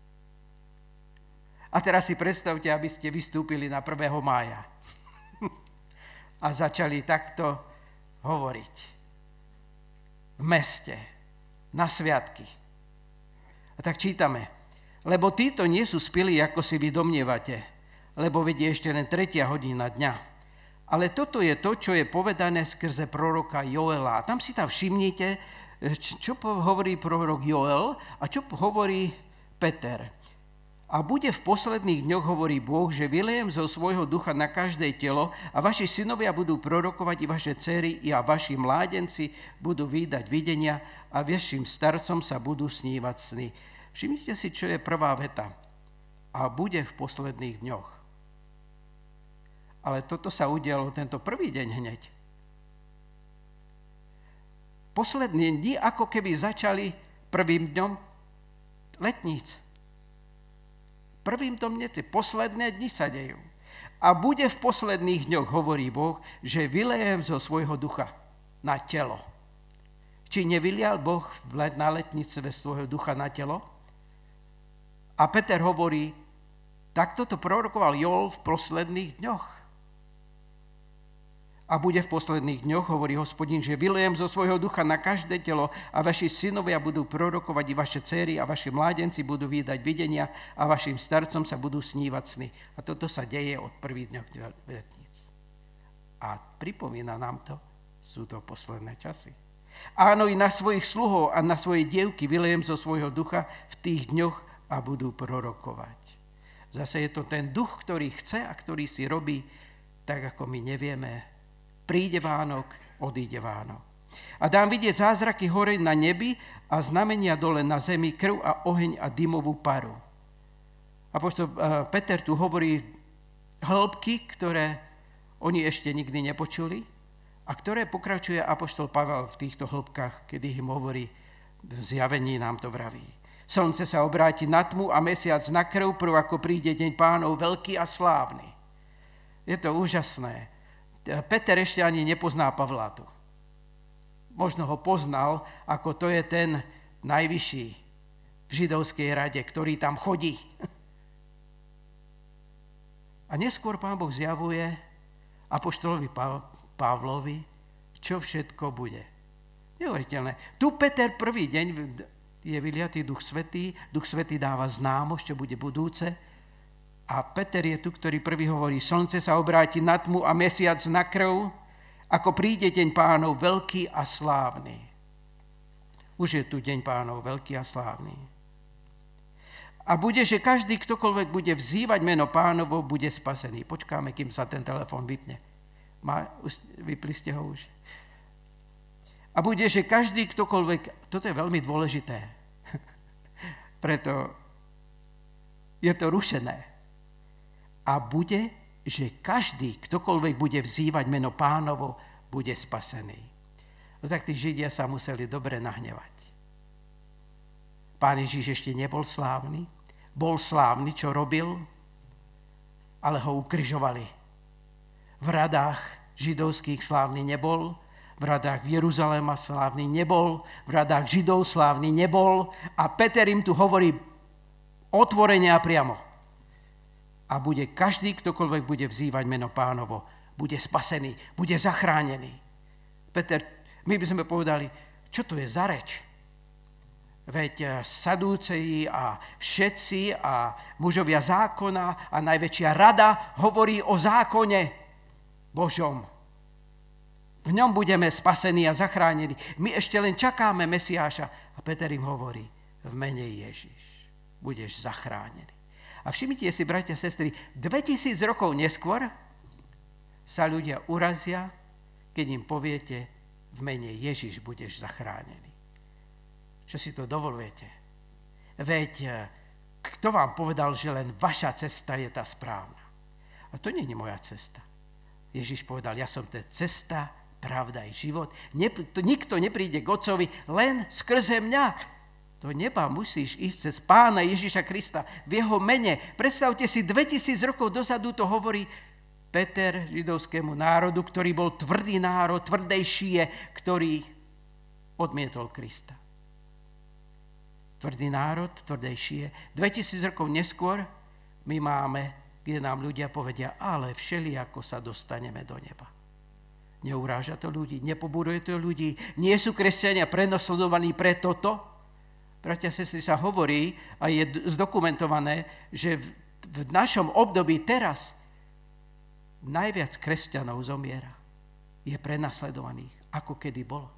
A teraz si predstavte, aby ste vystúpili na 1. mája a začali takto hovoriť v meste, na sviatky. A tak čítame: lebo títo nie sú spili, ako si vy domnievate, lebo vedie ešte len 3. hodina dňa. Ale toto je to, čo je povedané skrze proroka Joela. A tam si všimnite, čo hovorí prorok Joel a čo hovorí Peter. A bude v posledných dňoch, hovorí Boh, že vylejem zo svojho ducha na každé telo a vaši synovia budú prorokovať, i vaše dcery, i a vaši mládenci budú vídať videnia a vašim starcom sa budú snívať sny. Všimnite si, čo je prvá veta. A bude v posledných dňoch. Ale toto sa udialo tento prvý deň hneď. Poslední dni ako keby začali prvým dňom letníc. Prvým dňom neci, posledné dni sa dejú. A bude v posledných dňoch, hovorí Boh, že vylejem zo svojho ducha na telo. Či nevylial Boh na letnice svojho ducha na telo? A Peter hovorí, takto to prorokoval Joel v posledných dňoch. A bude v posledných dňoch, hovorí Hospodin, že vylejem zo svojho ducha na každé telo a vaši synovia budú prorokovať, i vaše dcery a vaši mládenci budú vídať videnia a vašim starcom sa budú snívať sny. A toto sa deje od prvých dňoch letníc. A pripomína nám to, sú to posledné časy. Áno, i na svojich sluhov a na svoje dievky vylejem zo svojho ducha v tých dňoch a budú prorokovať. Zase je to ten duch, ktorý chce a ktorý si robí tak, ako my nevieme. Príde Vánok, odíde Vánok. A dám vidieť zázraky hore na nebi a znamenia dole na zemi, krv a oheň a dymovú paru. Apoštol Peter tu hovorí hĺbky, ktoré oni ešte nikdy nepočuli a ktoré pokračuje apoštol Pavel v týchto hĺbkach, kedy im hovorí, v zjavení nám to vraví. Slnce sa obráti na tmu a mesiac na krv, prv ako príde deň Pánov veľký a slávny. Je to úžasné. Peter ešte ani nepozná Pavla tu. Možno ho poznal, ako to je ten najvyšší v židovskej rade, ktorý tam chodí. A neskôr Pán Boh zjavuje apoštolovi Pavlovi, čo všetko bude. Neuveriteľné. Tu Peter prvý deň je vyliatý Duch Svätý dáva známosť, čo bude budúce. A Peter je tu, ktorý prvý hovorí, slnce sa obráti na tmu a mesiac na krv, ako príde deň Pánov veľký a slávny. Už je tu deň Pánov veľký a slávny. A bude, že každý, ktokoľvek bude vzývať meno Pánovo, bude spasený. Počkáme, kým sa ten telefon vypne. Vypli ste ho už. A bude, že každý, ktokoľvek, toto je veľmi dôležité, preto je to rušené. A bude, že každý, ktokoľvek bude vzývať meno Pánovo, bude spasený. No tak tí Židia sa museli dobre nahnevať. Pán Ježiš ešte nebol slávny, bol slávny, čo robil, ale ho ukrižovali. V radách židovských slávny nebol, v radách v Jeruzaléma slávny nebol, v radách Židov slávny nebol a Peter im tu hovorí otvorene a priamo. A bude každý, ktokoľvek bude vzývať meno Pánovo, bude spasený, bude zachránený. Peter, my by sme povedali, čo to je za reč? Veď Sadúceji a všetci a mužovia zákona a najväčšia rada hovorí o zákone Božom. V ňom budeme spasení a zachránení. My ešte len čakáme Mesiáša. A Peter im hovorí, v mene Ježiš budeš zachránený. A všimnite si, bratia a sestry, 2000 rokov neskôr sa ľudia urazia, keď im poviete, v mene Ježiš budeš zachránený. Čo si to dovolujete? Veď, kto vám povedal, že len vaša cesta je tá správna? A to nie je moja cesta. Ježiš povedal, ja som to cesta, pravda i život. Nikto nepríde k Otcovi len skrze mňa. Do neba musíš ísť cez Pána Ježiša Krista v jeho mene. Predstavte si, 2000 rokov dozadu to hovorí Peter židovskému národu, ktorý bol tvrdý národ, tvrdej šíje, ktorý odmietol Krista. Tvrdý národ, tvrdej šíje. 2000 rokov neskôr my máme, kde nám ľudia povedia, ale všelijako sa dostaneme do neba. Neuráža to ľudí, nepobúruje to ľudí, nie sú kresťania prenasledovaní pre toto. Bratia a sestry, sa hovorí a je zdokumentované, že v našom období teraz najviac kresťanov zomiera. Je prenasledovaných, ako kedy bolo.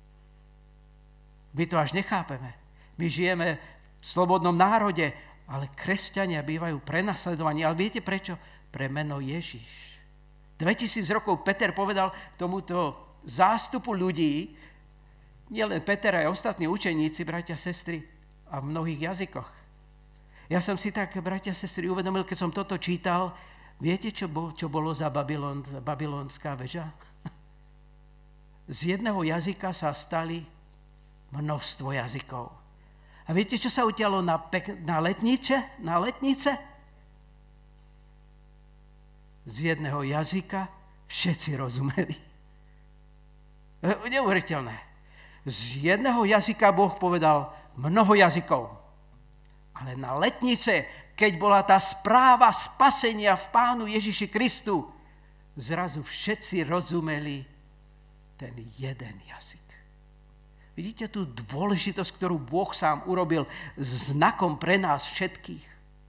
My to až nechápeme. My žijeme v slobodnom národe, ale kresťania bývajú prenasledovaní. Ale viete prečo? Pre meno Ježiš. 2000 rokov Peter povedal tomuto zástupu ľudí, nielen Peter, aj ostatní učeníci, bratia a sestry, a v mnohých jazykoch. Ja som si tak, bratia a sestry, uvedomil, keď som toto čítal, viete, čo bolo za babylonská väža? Z jedného jazyka sa stali množstvo jazykov. A viete, čo sa udialo na letnice? Z jedného jazyka všetci rozumeli. Neuveriteľné. Z jedného jazyka Boh povedal mnoho jazykov. Ale na letnice, keď bola tá správa spasenia v Pánu Ježiši Kristu, zrazu všetci rozumeli ten jeden jazyk. Vidíte tú dôležitosť, ktorú Boh sám urobil znakom pre nás všetkých.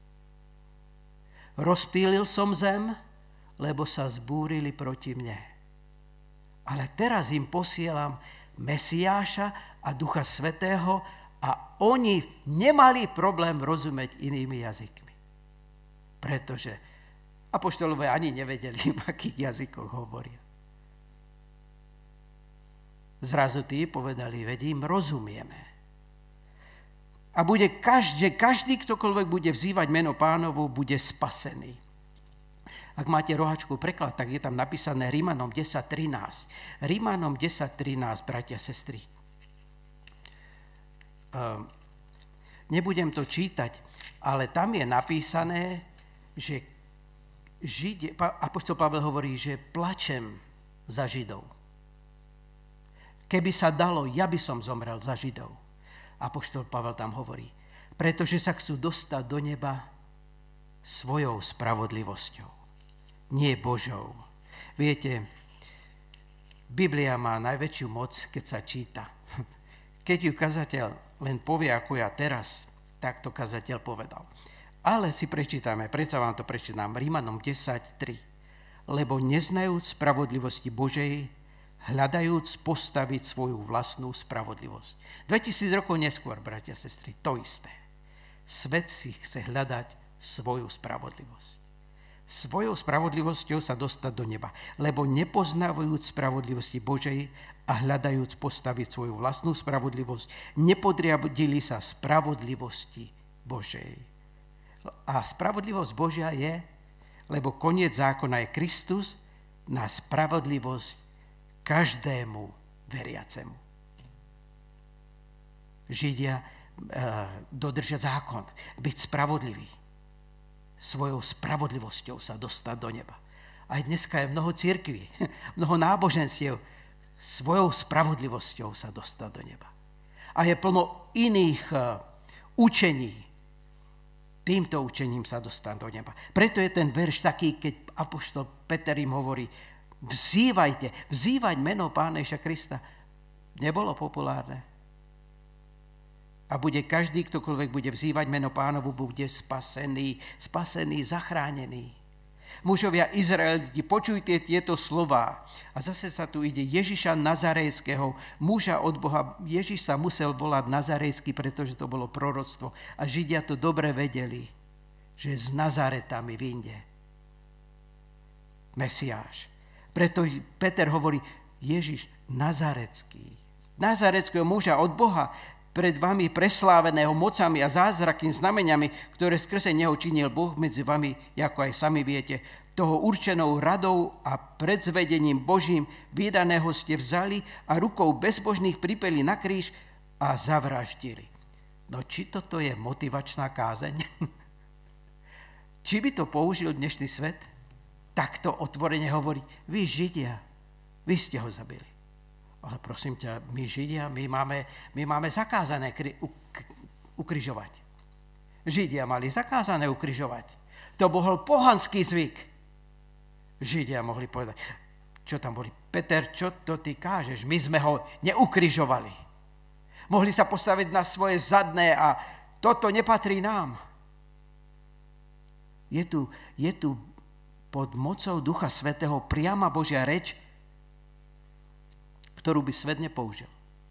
Rozptýlil som zem, lebo sa zbúrili proti mne. Ale teraz im posielam Mesiáša a Ducha Svätého a oni nemali problém rozumieť inými jazykmi. Pretože apoštolové ani nevedeli, v akých jazykoch hovoria. Zrazu tí povedali, veď im rozumieme. A bude každý, ktokoľvek bude vzývať meno Pánovu, bude spasený. Ak máte rohačku preklad, tak je tam napísané Rímanom 10.13. Rímanom 10.13, bratia, sestry. Nebudem to čítať, ale tam je napísané, že apoštol Pavel hovorí, že plačem za Židov. Keby sa dalo, ja by som zomrel za Židov. Apoštol Pavel tam hovorí, pretože sa chcú dostať do neba svojou spravodlivosťou. Nie Božou. Viete, Biblia má najväčšiu moc, keď sa číta. Keď ju kazateľ len povie, ako ja teraz, tak to kazateľ povedal. Ale si prečítame, predsa vám to prečítam, Rímanom 10.3. Lebo neznajúc spravodlivosti Božej, hľadajúc postaviť svoju vlastnú spravodlivosť. 2000 rokov neskôr, bratia a sestry, to isté. Svet si chce hľadať svoju spravodlivosť. Svojou spravodlivosťou sa dostať do neba, lebo nepoznávajúc spravodlivosti Božej a hľadajúc postaviť svoju vlastnú spravodlivosť, nepodriadili sa spravodlivosti Božej. A spravodlivosť Božia je, lebo koniec zákona je Kristus na spravodlivosť každému veriacemu. Židia dodržia zákon, byť spravodlivý. Svojou spravodlivosťou sa dostať do neba. Aj dneska je mnoho cirkví, mnoho náboženstiev, svojou spravodlivosťou sa dostať do neba. A je plno iných učení. Týmto učením sa dostať do neba. Preto je ten verš taký, keď apoštol Peter im hovorí, vzývať meno Pána Ježiša Krista. Nebolo populárne. A bude každý, ktokoľvek bude vzývať meno Pánovu, bude spasený, zachránený. Mužovia Izraeliti, počujte tieto slová. A zase sa tu ide Ježiša Nazarejského, muža od Boha. Ježiš sa musel volať Nazarejský, pretože to bolo proroctvo. A Židia to dobre vedeli, že z Nazareta mi vyjde Mesiáš. Preto Peter hovorí, Ježiš Nazarecký. Nazareckého muža od Boha, pred vami presláveného mocami a zázrakým znameniami, ktoré skrze neho činil Boh medzi vami, ako aj sami viete. Toho určenou radou a predzvedením Božím vydaného ste vzali a rukou bezbožných pripeli na kríž a zavraždili. No či toto je motivačná kázeň? Či by to použil dnešný svet? Takto otvorene hovorí, vy Židia, vy ste ho zabili. Ale prosím ťa, my Židia, my máme zakázané ukrižovať. Židia mali zakázané ukrižovať. To bol pohanský zvyk. Židia mohli povedať, čo tam boli? Peter, čo to ty kážeš? My sme ho neukrižovali. Mohli sa postaviť na svoje zadné a toto nepatrí nám. Je tu pod mocou Ducha Svätého priama Božia reč, ktorú by svet nepoužil.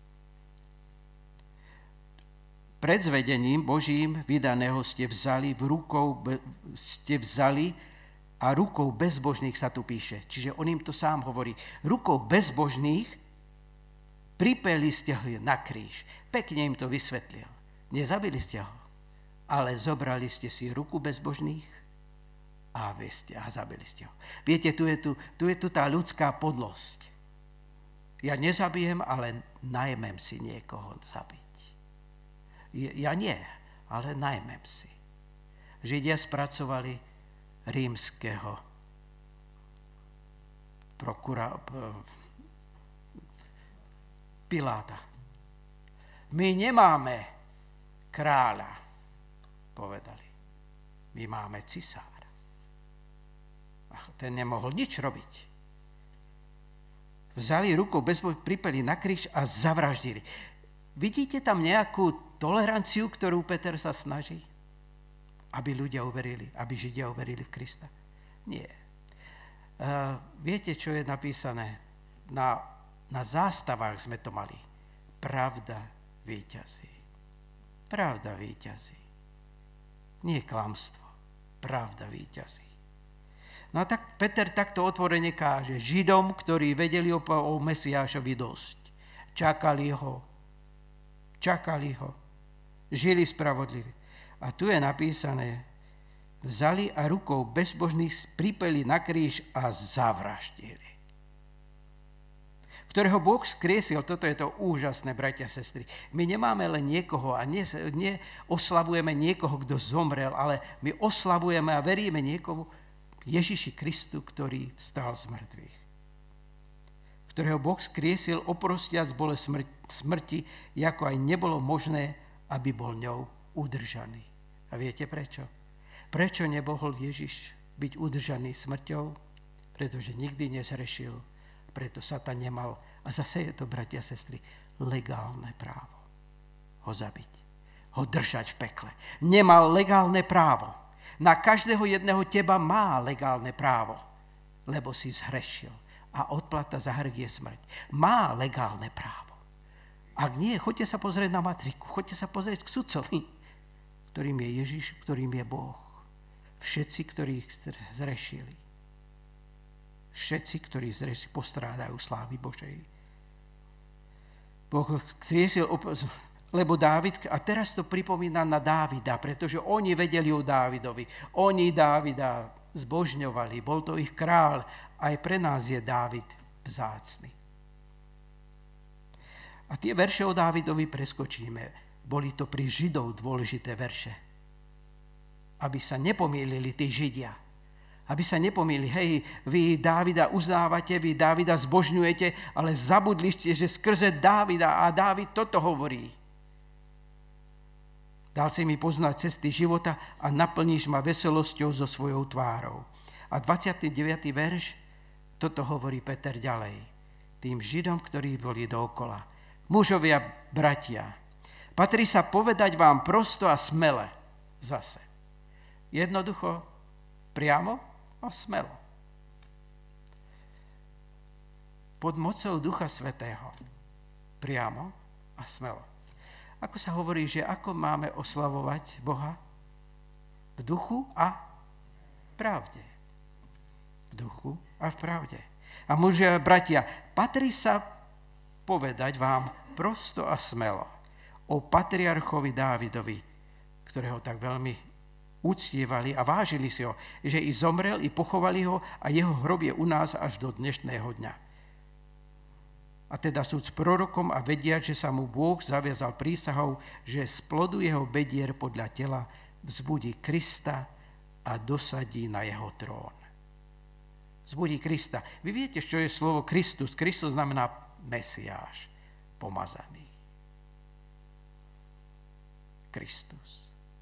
Pred zvedením Božím vydaného ste vzali a rukou bezbožných sa tu píše. Čiže on im to sám hovorí. Rukou bezbožných pripeli ste ho na kríž. Pekne im to vysvetlil. Nezabili ste ho, ale zobrali ste si ruku bezbožných a zabili ste ho. Viete, tu je tu tá ľudská podlosť. Ja nezabijem, ale najmem si niekoho zabiť. Ja nie, ale najmem si. Židia spracovali rímskeho Piláta. My nemáme kráľa, povedali. My máme cisára. A ten nemohol nič robiť. Vzali rukou bezbožných, pripeli na kríž a zavraždili. Vidíte tam nejakú toleranciu, ktorú Peter sa snaží? Aby ľudia uverili, aby Židia uverili v Krista? Nie. Viete, čo je napísané na Na zástavách sme to mali. Pravda víťazí. Pravda víťazí. Nie klamstvo. Pravda víťazí. No a tak Peter takto otvorene káže Židom, ktorí vedeli o Mesiášovi dosť. Čakali ho. Žili spravodlivo. A tu je napísané, vzali a rukou bezbožných pripeli na kríž a zavraždili. Ktorého Boh skriesil, toto je to úžasné, bratia a sestry. My nemáme len niekoho a neoslavujeme niekoho, kto zomrel, ale my oslavujeme a veríme niekomu, Ježiši Kristu, ktorý stál z mŕtvych. Ktorého Boh skriesil oprostiac bolesť smrti, ako aj nebolo možné, aby bol ňou udržaný. A viete prečo? Prečo nemohol Ježiš byť udržaný smrťou? Pretože nikdy nezrešil. Preto Satan nemal, a zase je to, bratia a sestry, legálne právo ho zabiť, ho držať v pekle. Nemal legálne právo. Na každého jedného teba má legálne právo, lebo si zhrešil. A odplata za hriech je smrť. Má legálne právo. Ak nie, choďte sa pozrieť na matriku, choďte sa pozrieť k sudcovi, ktorým je Ježiš, ktorým je Boh. Všetci, ktorí zrešili. Všetci, ktorí postrádajú slávy Božej. Boh skriesil, lebo Dávid, a teraz to pripomína na Dávida, pretože oni vedeli o Dávidovi. Oni Dávida zbožňovali, bol to ich kráľ. Aj pre nás je Dávid vzácny. A tie verše o Dávidovi preskočíme. Boli to pri Židov dôležité verše. Aby sa nepomýlili tí Židia. Aby sa nepomýlili, hej, vy Dávida uznávate, vy Dávida zbožňujete, ale zabudli ste, že skrze Dávida, a Dávid toto hovorí. Dal si mi poznať cesty života a naplníš ma veselosťou so svojou tvárou. A 29. verš, toto hovorí Peter ďalej. Tým Židom, ktorí boli dookola. Mužovia, bratia, patrí sa povedať vám prosto a smele zase. Jednoducho, priamo a smelo. Pod mocou Ducha Svätého. Priamo a smelo. Ako sa hovorí, že ako máme oslavovať Boha? V duchu a v pravde. V duchu a v pravde. A mužia, bratia, patrí sa povedať vám prosto a smelo o patriarchovi Dávidovi, ktorého tak veľmi uctievali a vážili si ho, že i zomrel, i pochovali ho a jeho hrob je u nás až do dnešného dňa. A teda sú s prorokom a vedia, že sa mu Boh zaviazal prísahou, že z plodu jeho bedier podľa tela vzbudí Krista a dosadí na jeho trón. Vzbudí Krista. Vy viete, čo je slovo Kristus? Kristus znamená Mesiáš, pomazaný. Kristus.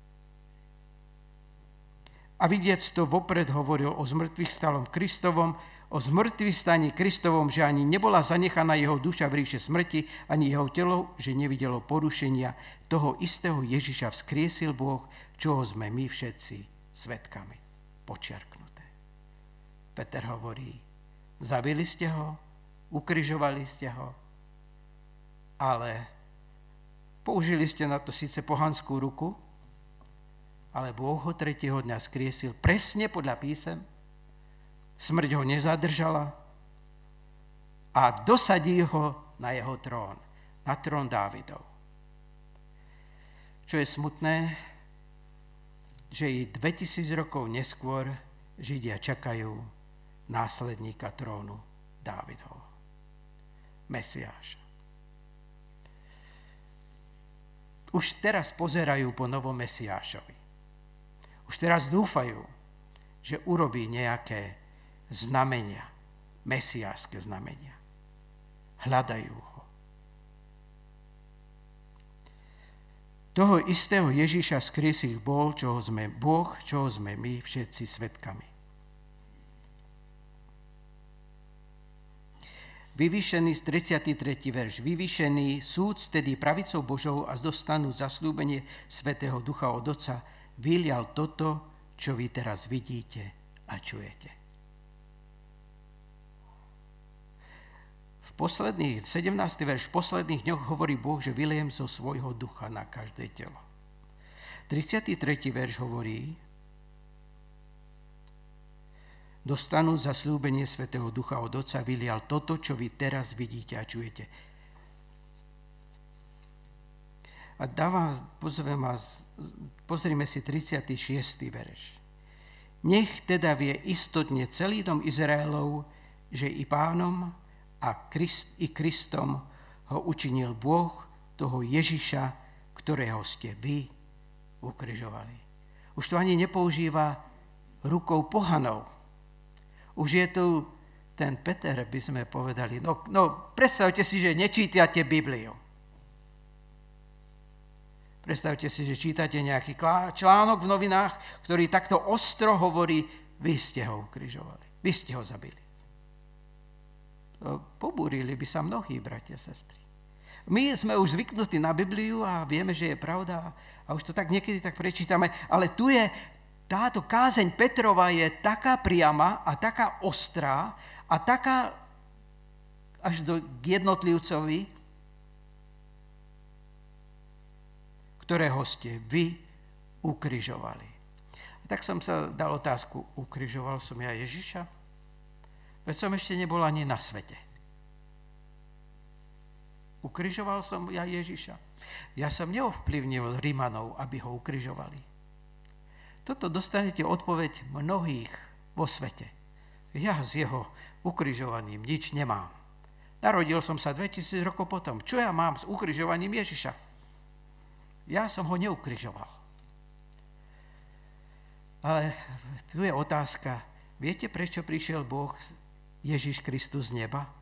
A vidiec to vopred hovoril o zmrtvých stalom Kristovom, o zmrtvých staní Kristovom, že ani nebola zanechaná jeho duša v ríše smrti, ani jeho telo, že nevidelo porušenia. Toho istého Ježiša vzkriesil Boh, čoho sme my všetci svedkami. Počiarknuté. Peter hovorí, zabili ste ho, ukrižovali ste ho, ale použili ste na to síce pohanskú ruku, ale Boh ho tretieho dňa skriesil presne podľa písem, smrť ho nezadržala a dosadí ho na jeho trón, na trón Dávidov. Čo je smutné, že i 2000 rokov neskôr Židia čakajú následníka trónu Dávidov, Mesiáša. Už teraz pozerajú po novom Mesiášovi. Už teraz dúfajú, že urobí nejaké znamenia, mesiášske znamenia. Hľadajú ho. Toho istého Ježiša skriesil bol, čoho sme Boh, čoho sme my všetci svedkami. Vyvýšený z 33. verš. Vyvýšený súd tedy pravicou Božou a dostanú zasľúbenie Svätého Ducha od Otca, vylial toto, čo vy teraz vidíte a čujete. V 17. verš, v posledných dňoch hovorí Boh, že vyliem zo svojho ducha na každé telo. 33. verš hovorí, dostanú zasľúbenie Svätého Ducha od Otca, vylial toto, čo vy teraz vidíte a čujete. A pozrime si 36. verš. Nech teda vie istotne celý dom Izraelov, že i Pánom a i Kristom ho učinil Boh, toho Ježiša, ktorého ste vy ukrižovali. Už to ani nepoužíva rukou pohanov. Už je tu ten Peter, by sme povedali, no predstavte si, že nečítate Bibliu. Predstavte si, že čítate nejaký článok v novinách, ktorý takto ostro hovorí, vy ste ho ukrižovali, vy ste ho zabili. Pobúrili by sa mnohí, bratia a sestry. My sme už zvyknutí na Bibliu a vieme, že je pravda a už to tak niekedy tak prečítame, ale tu je táto kázeň Petrova je taká priama a taká ostrá a taká až k jednotlivcovi, ktorého ste vy ukrižovali. A tak som sa dal otázku, ukrižoval som ja Ježiša? Veď som ešte nebol ani na svete. Ukrižoval som ja Ježiša? Ja som neovplyvnil Rimanov, aby ho ukrižovali. Toto dostanete odpoveď mnohých vo svete. Ja s jeho ukrižovaním nič nemám. Narodil som sa 2000 rokov potom. Čo ja mám s ukrižovaním Ježiša? Ja som ho neukrižoval. Ale tu je otázka. Viete, prečo prišiel Boh Ježiš Kristus z neba?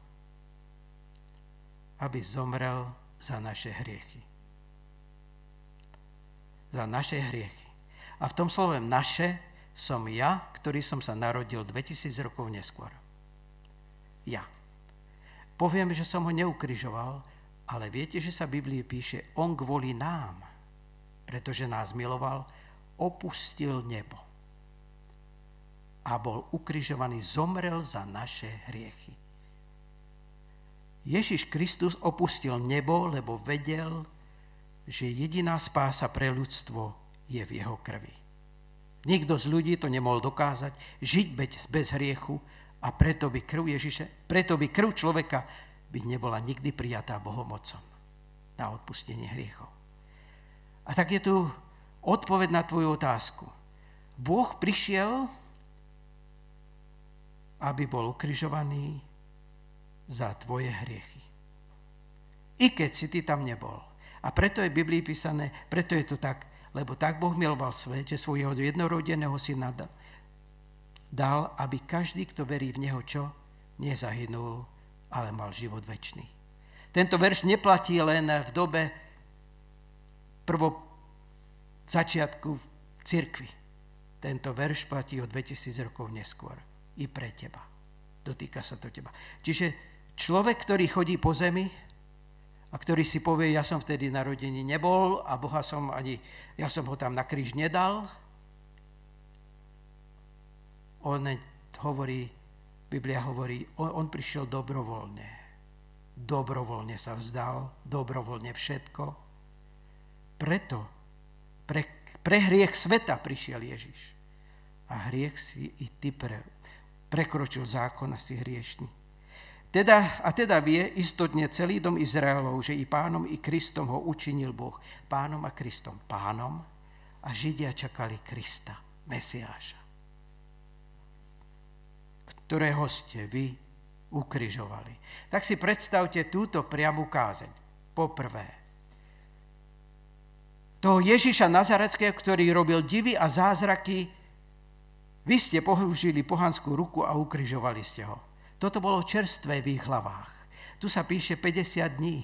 Aby zomrel za naše hriechy. Za naše hriechy. A v tom slove naše som ja, ktorý som sa narodil 2000 rokov neskôr. Ja. Poviem, že som ho neukrižoval, ale viete, že sa v Biblii píše, on kvôli nám, pretože nás miloval, opustil nebo a bol ukrižovaný, zomrel za naše hriechy. Ježiš Kristus opustil nebo, lebo vedel, že jediná spása pre ľudstvo je v jeho krvi. Nikto z ľudí to nemohol dokázať, žiť bez hriechu a preto by krv človeka by nebola nikdy prijatá Bohom Otcom na odpustenie hriechov. A tak je tu odpoveď na tvoju otázku. Boh prišiel, aby bol ukrižovaný za tvoje hriechy. I keď si ty tam nebol. A preto je v Biblii písané, preto je to tak, lebo tak Boh miloval svet, že svojho jednorodeného syna dal, aby každý, kto verí v neho, čo? Nezahynul, ale mal život večný. Tento verš neplatí len v dobe začiatku v cirkvi. Tento verš platí o 2000 rokov neskôr. I pre teba. Dotýka sa to teba. Čiže človek, ktorý chodí po zemi a ktorý si povie, ja som vtedy narodení nebol a Boha ja som ho tam na kríž nedal, Biblia hovorí, on prišiel dobrovoľne. Dobrovoľne sa vzdal, dobrovoľne všetko. Preto pre hriech sveta prišiel Ježiš. A hriech si i ty prekročil zákon a si hriešný. Teda vie istotne celý dom Izraelov, že i Pánom, i Kristom ho učinil Boh. Pánom a Kristom. Pánom a Židia čakali Krista, Mesiáša, ktorého ste vy ukrižovali. Tak si predstavte túto priamu kázeň. Poprvé, toho Ježiša Nazareckého, ktorý robil divy a zázraky, vy ste použili pohanskú ruku a ukrižovali ste ho. Toto bolo čerstvé v ich hlavách. Tu sa píše 50 dní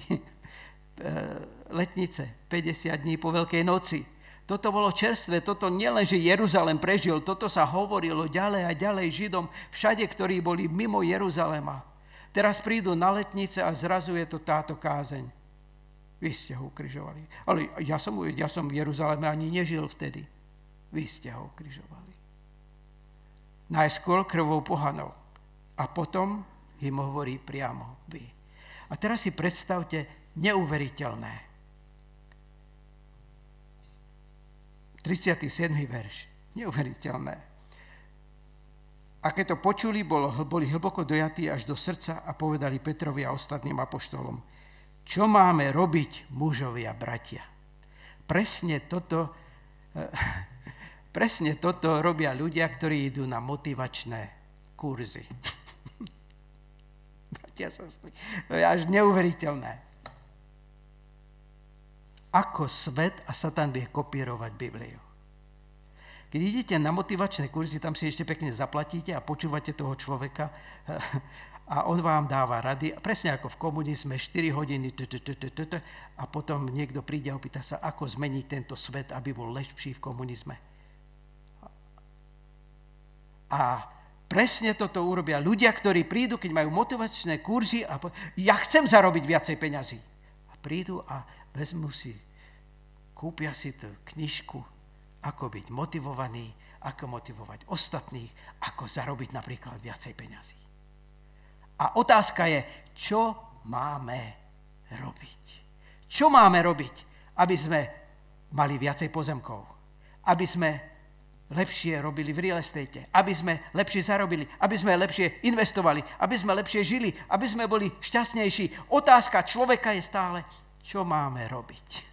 letnice, 50 dní po Veľkej noci. Toto bolo čerstvé, toto nielen, že Jeruzalém prežil, toto sa hovorilo ďalej a ďalej Židom, všade, ktorí boli mimo Jeruzalema. Teraz prídu na letnice a zrazu je to táto kázeň. Vy ste ho ukrižovali. Ale ja som v Jeruzaleme ani nežil vtedy. Vy ste ho ukrižovali. Najskôr krvou pohanov. A potom im hovorí priamo vy. A teraz si predstavte neuveriteľné. 37. verš. Neuveriteľné. A keď to počuli, boli hlboko dojatí až do srdca a povedali Petrovi a ostatným apoštolom: čo máme robiť, mužovia, bratia? Presne toto robia ľudia, ktorí idú na motivačné kurzy. Bratia, sestry, to je až neuveriteľné. Ako svet a Satan vie kopírovať Bibliu. Keď idete na motivačné kurzy, tam si ešte pekne zaplatíte a počúvate toho človeka a on vám dáva rady, presne ako v komunizme, 4 hodiny a potom niekto príde a opýta sa, ako zmeniť tento svet, aby bol lepší v komunizme. A presne toto urobia ľudia, ktorí prídu, keď majú motivačné kurzy a ja chcem zarobiť viacej peňazí. A prídu a kúpia si tú knižku, ako byť motivovaný, ako motivovať ostatných, ako zarobiť napríklad viacej peňazí. A otázka je, čo máme robiť? Čo máme robiť, aby sme mali viacej pozemkov? Aby sme lepšie robili v real estate, aby sme lepšie zarobili, aby sme lepšie investovali, aby sme lepšie žili, aby sme boli šťastnejší. Otázka človeka je stále, čo máme robiť.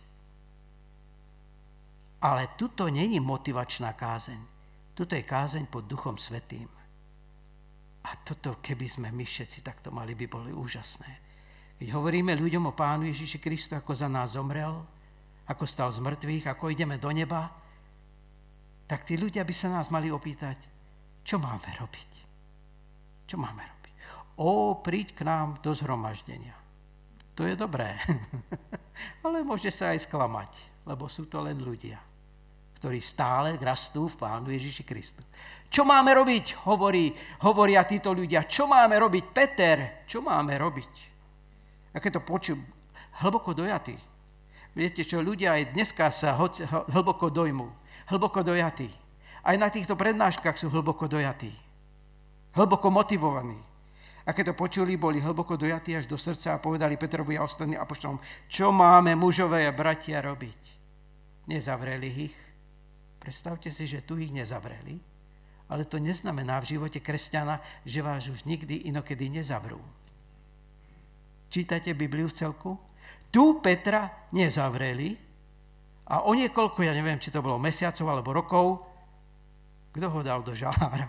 Ale tuto není motivačná kázeň. Tuto je kázeň pod Duchom Svätým. A toto, keby sme my všetci takto mali, by boli úžasné. Keď hovoríme ľuďom o Pánu Ježiši Kristu, ako za nás zomrel, ako stal z mŕtvych, ako ideme do neba, tak tí ľudia by sa nás mali opýtať, čo máme robiť? Čo máme robiť? Príď k nám do zhromaždenia. To je dobré. Ale môže sa aj sklamať, lebo sú to len ľudia, ktorí stále rastú v Pánu Ježiši Kristu. Čo máme robiť? Hovoria títo ľudia. Čo máme robiť? Peter, čo máme robiť? A keď to počujú, hlboko dojatí. Viete čo, ľudia aj dneska sa hlboko dojmú. Hlboko dojatí. Aj na týchto prednáškach sú hlboko dojatí. Hlboko motivovaní. A keď to počuli, boli hlboko dojatí až do srdca a povedali Petrovi a ostatným apoštolom, čo máme mužové a bratia robiť? Nezavreli ich. Predstavte si, že tu ich nezavreli, ale to neznamená v živote kresťana, že vás už nikdy inokedy nezavrú. Čítate Bibliu v celku? Tu Petra nezavreli a o niekoľko, ja neviem, či to bolo mesiacov alebo rokov, kto ho dal do žalára?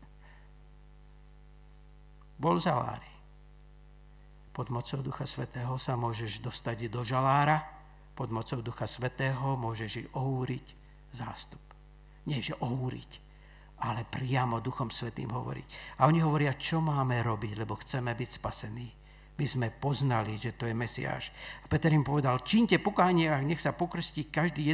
Bol v žalári. Pod mocou Ducha Svätého sa môžeš dostať do žalára, pod mocou Ducha Svätého môžeš ohúriť zástup. Nie, že ohúriť, ale priamo Duchom Svätým hovoriť. A oni hovoria, čo máme robiť, lebo chceme byť spasení. My sme poznali, že to je Mesiáš. A Peter im povedal, čínte pokánie a nech sa pokrstí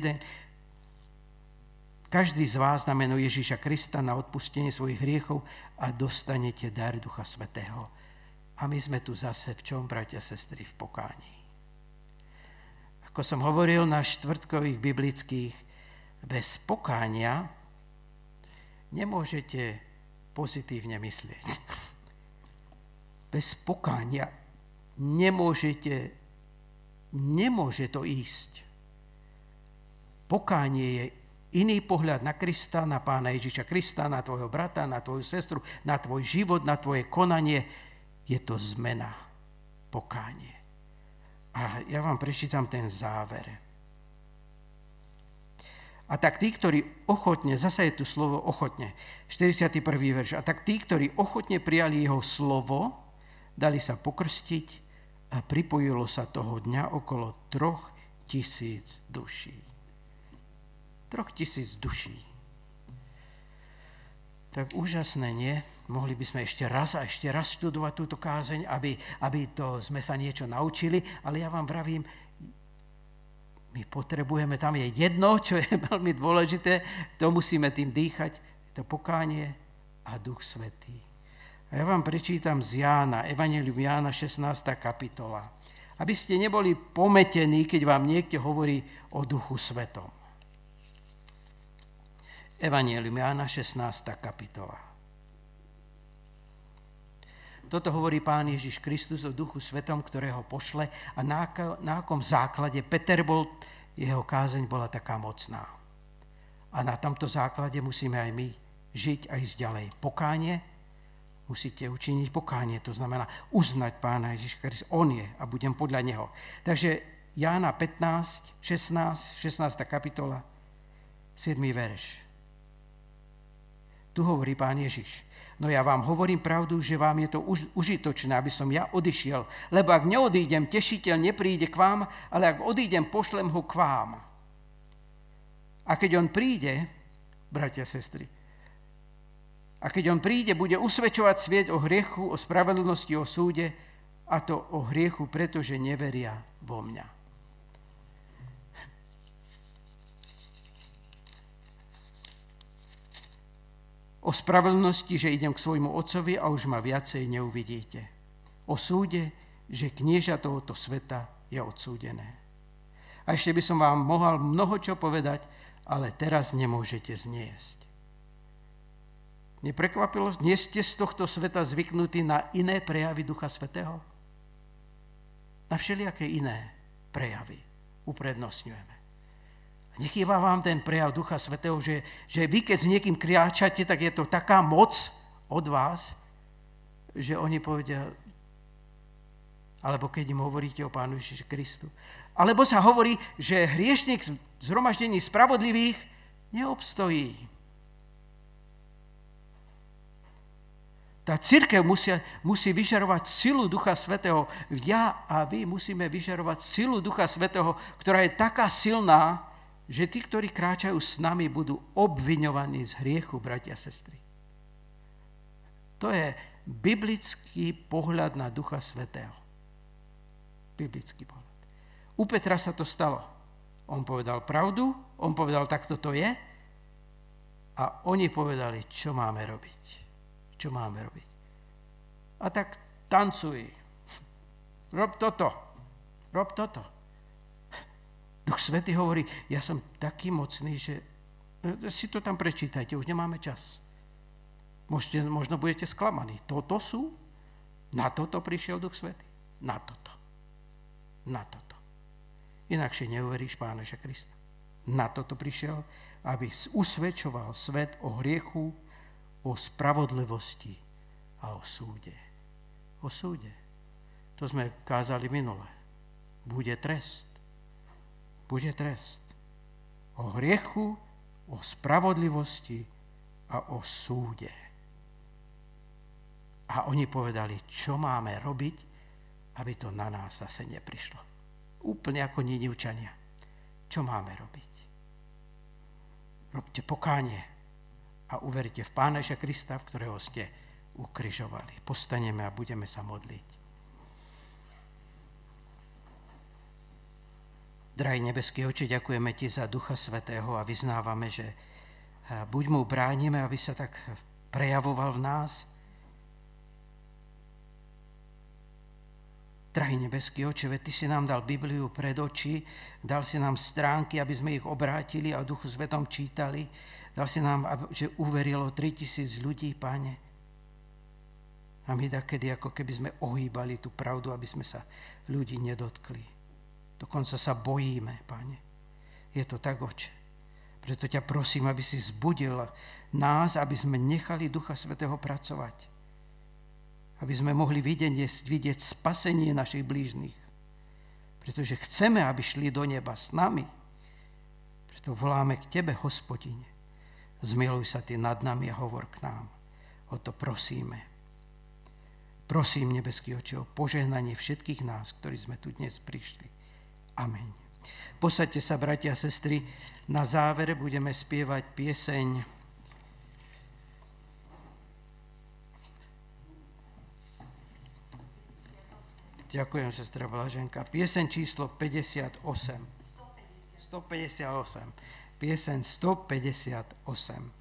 každý z vás na meno Ježíša Krista na odpustenie svojich hriechov a dostanete dar Ducha Svätého. A my sme tu zase v čom, bratia a sestry, v pokání. Ako som hovoril na štvrtkových biblických, bez pokánia nemôžete pozitívne myslieť. Bez pokánia nemôže to ísť. Pokánie je iný pohľad na Krista, na Pána Ježiša Krista, na tvojho brata, na tvoju sestru, na tvoj život, na tvoje konanie. Je to zmena. Pokánie. A ja vám prečítam ten záver. A tak tí, ktorí ochotne, zasa je tu slovo ochotne, 41. verš, a tak tí, ktorí ochotne prijali jeho slovo, dali sa pokrstiť a pripojilo sa toho dňa okolo 3000 duší. 3000 duší. Tak úžasné, nie? Mohli by sme ešte raz študovať túto kázeň, aby sme sa niečo naučili, ale ja vám vravím, my potrebujeme, tam je jedno, čo je veľmi dôležité, to musíme tým dýchať, to pokánie a Duch Svätý. A ja vám prečítam z Jána, Evangelium Jána, 16. kapitola. Aby ste neboli pometení, keď vám niekto hovorí o Duchu Svätom. Evangelium Jána, 16. kapitola. Toto hovorí Pán Ježiš Kristus o Duchu Svetom, ktorého pošle a na akom základe Peter bol, jeho kázeň bola taká mocná. A na tomto základe musíme aj my žiť a ísť ďalej. Pokánie, musíte učiniť pokánie, to znamená uznať Pána Ježiša Krista. On je a budem podľa Neho. Takže Jána 15, 16 kapitola, 7. verš. Tu hovorí Pán Ježiš. No ja vám hovorím pravdu, že vám je to užitočné, aby som ja odišiel. Lebo ak neodídem, tešiteľ nepríde k vám, ale ak odídem, pošlem ho k vám. A keď on príde, bratia a sestry, bude usvedčovať svet o hriechu, o spravedlnosti, o súde, a to o hriechu, pretože neveria vo mňa. O spravedlnosti, že idem k svojmu otcovi a už ma viacej neuvidíte. O súde, že knieža tohoto sveta je odsúdené. A ešte by som vám mohol mnoho čo povedať, ale teraz nemôžete zniesť. Neprekvapilo? Nie ste z tohto sveta zvyknutí na iné prejavy Ducha Svätého? Na všelijaké iné prejavy uprednostňujeme. Nechýba vám ten prejav Ducha Svätého, že vy, keď s niekým kráčate, tak je to taká moc od vás, že oni povedia, alebo keď im hovoríte o Pánu Ježiši Kristu. Alebo sa hovorí, že hriešnik v zhromaždení spravodlivých neobstojí. Tá cirkev musí vyžarovať silu Ducha Svätého. Ja a vy musíme vyžarovať silu Ducha Svätého, ktorá je taká silná, že tí, ktorí kráčajú s nami, budú obviňovaní z hriechu, bratia a sestry. To je biblický pohľad na Ducha Svätého. Biblický pohľad. U Petra sa to stalo. On povedal pravdu, on povedal, takto to je, a oni povedali, čo máme robiť. Čo máme robiť. A tak tancuj. Rob toto. Rob toto. Duch Svätý hovorí, ja som taký mocný, že si to tam prečítajte, už nemáme čas. Možno budete sklamaní. Toto sú? Na toto prišiel Duch Svätý? Na toto. Na toto. Inakšie neuveríš Pána Ježiša Krista. Na toto prišiel, aby usvedčoval svet o hriechu, o spravodlivosti a o súde. O súde. To sme kázali minule. Bude trest. Bude trest. O hriechu, o spravodlivosti a o súde. A oni povedali, čo máme robiť, aby to na nás zase neprišlo. Úplne ako Ninivčania. Čo máme robiť? Robte pokánie a uverite v Pána Ježiša Krista, v ktorého ste ukrižovali. Postaneme a budeme sa modliť. Drahý nebeský Oče, ďakujeme Ti za Ducha Svätého a vyznávame, že buď mu bránime, aby sa tak prejavoval v nás. Drahý nebeský Oče, veď Ty si nám dal Bibliu pred oči, dal si nám stránky, aby sme ich obrátili a Duchu Svätom čítali. Dal si nám, že uverilo 3000 ľudí, Pane. A my takedy, ako keby sme ohýbali tú pravdu, aby sme sa ľudí nedotkli. Dokonca sa bojíme, Pane. Je to tak, Oče. Preto ťa prosím, aby si zbudil nás, aby sme nechali Ducha Svätého pracovať. Aby sme mohli vidieť spasenie našich blížnych. Pretože chceme, aby šli do neba s nami. Preto voláme k Tebe, Hospodine. Zmiluj sa Ty nad nami a hovor k nám. O to prosíme. Prosím, nebeský Oče, o požehnanie všetkých nás, ktorí sme tu dnes prišli. Amen. Posaďte sa, bratia a sestry. Na záver budeme spievať pieseň Ďakujem, sestra Blaženka. Pieseň číslo 58. 158. Pieseň 158.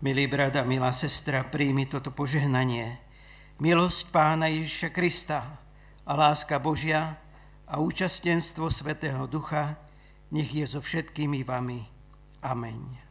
Milý brat a milá sestra, príjmi toto požehnanie. Milosť Pána Ježiša Krista a láska Božia a účastenstvo Svätého Ducha nech je so všetkými vami. Ameň.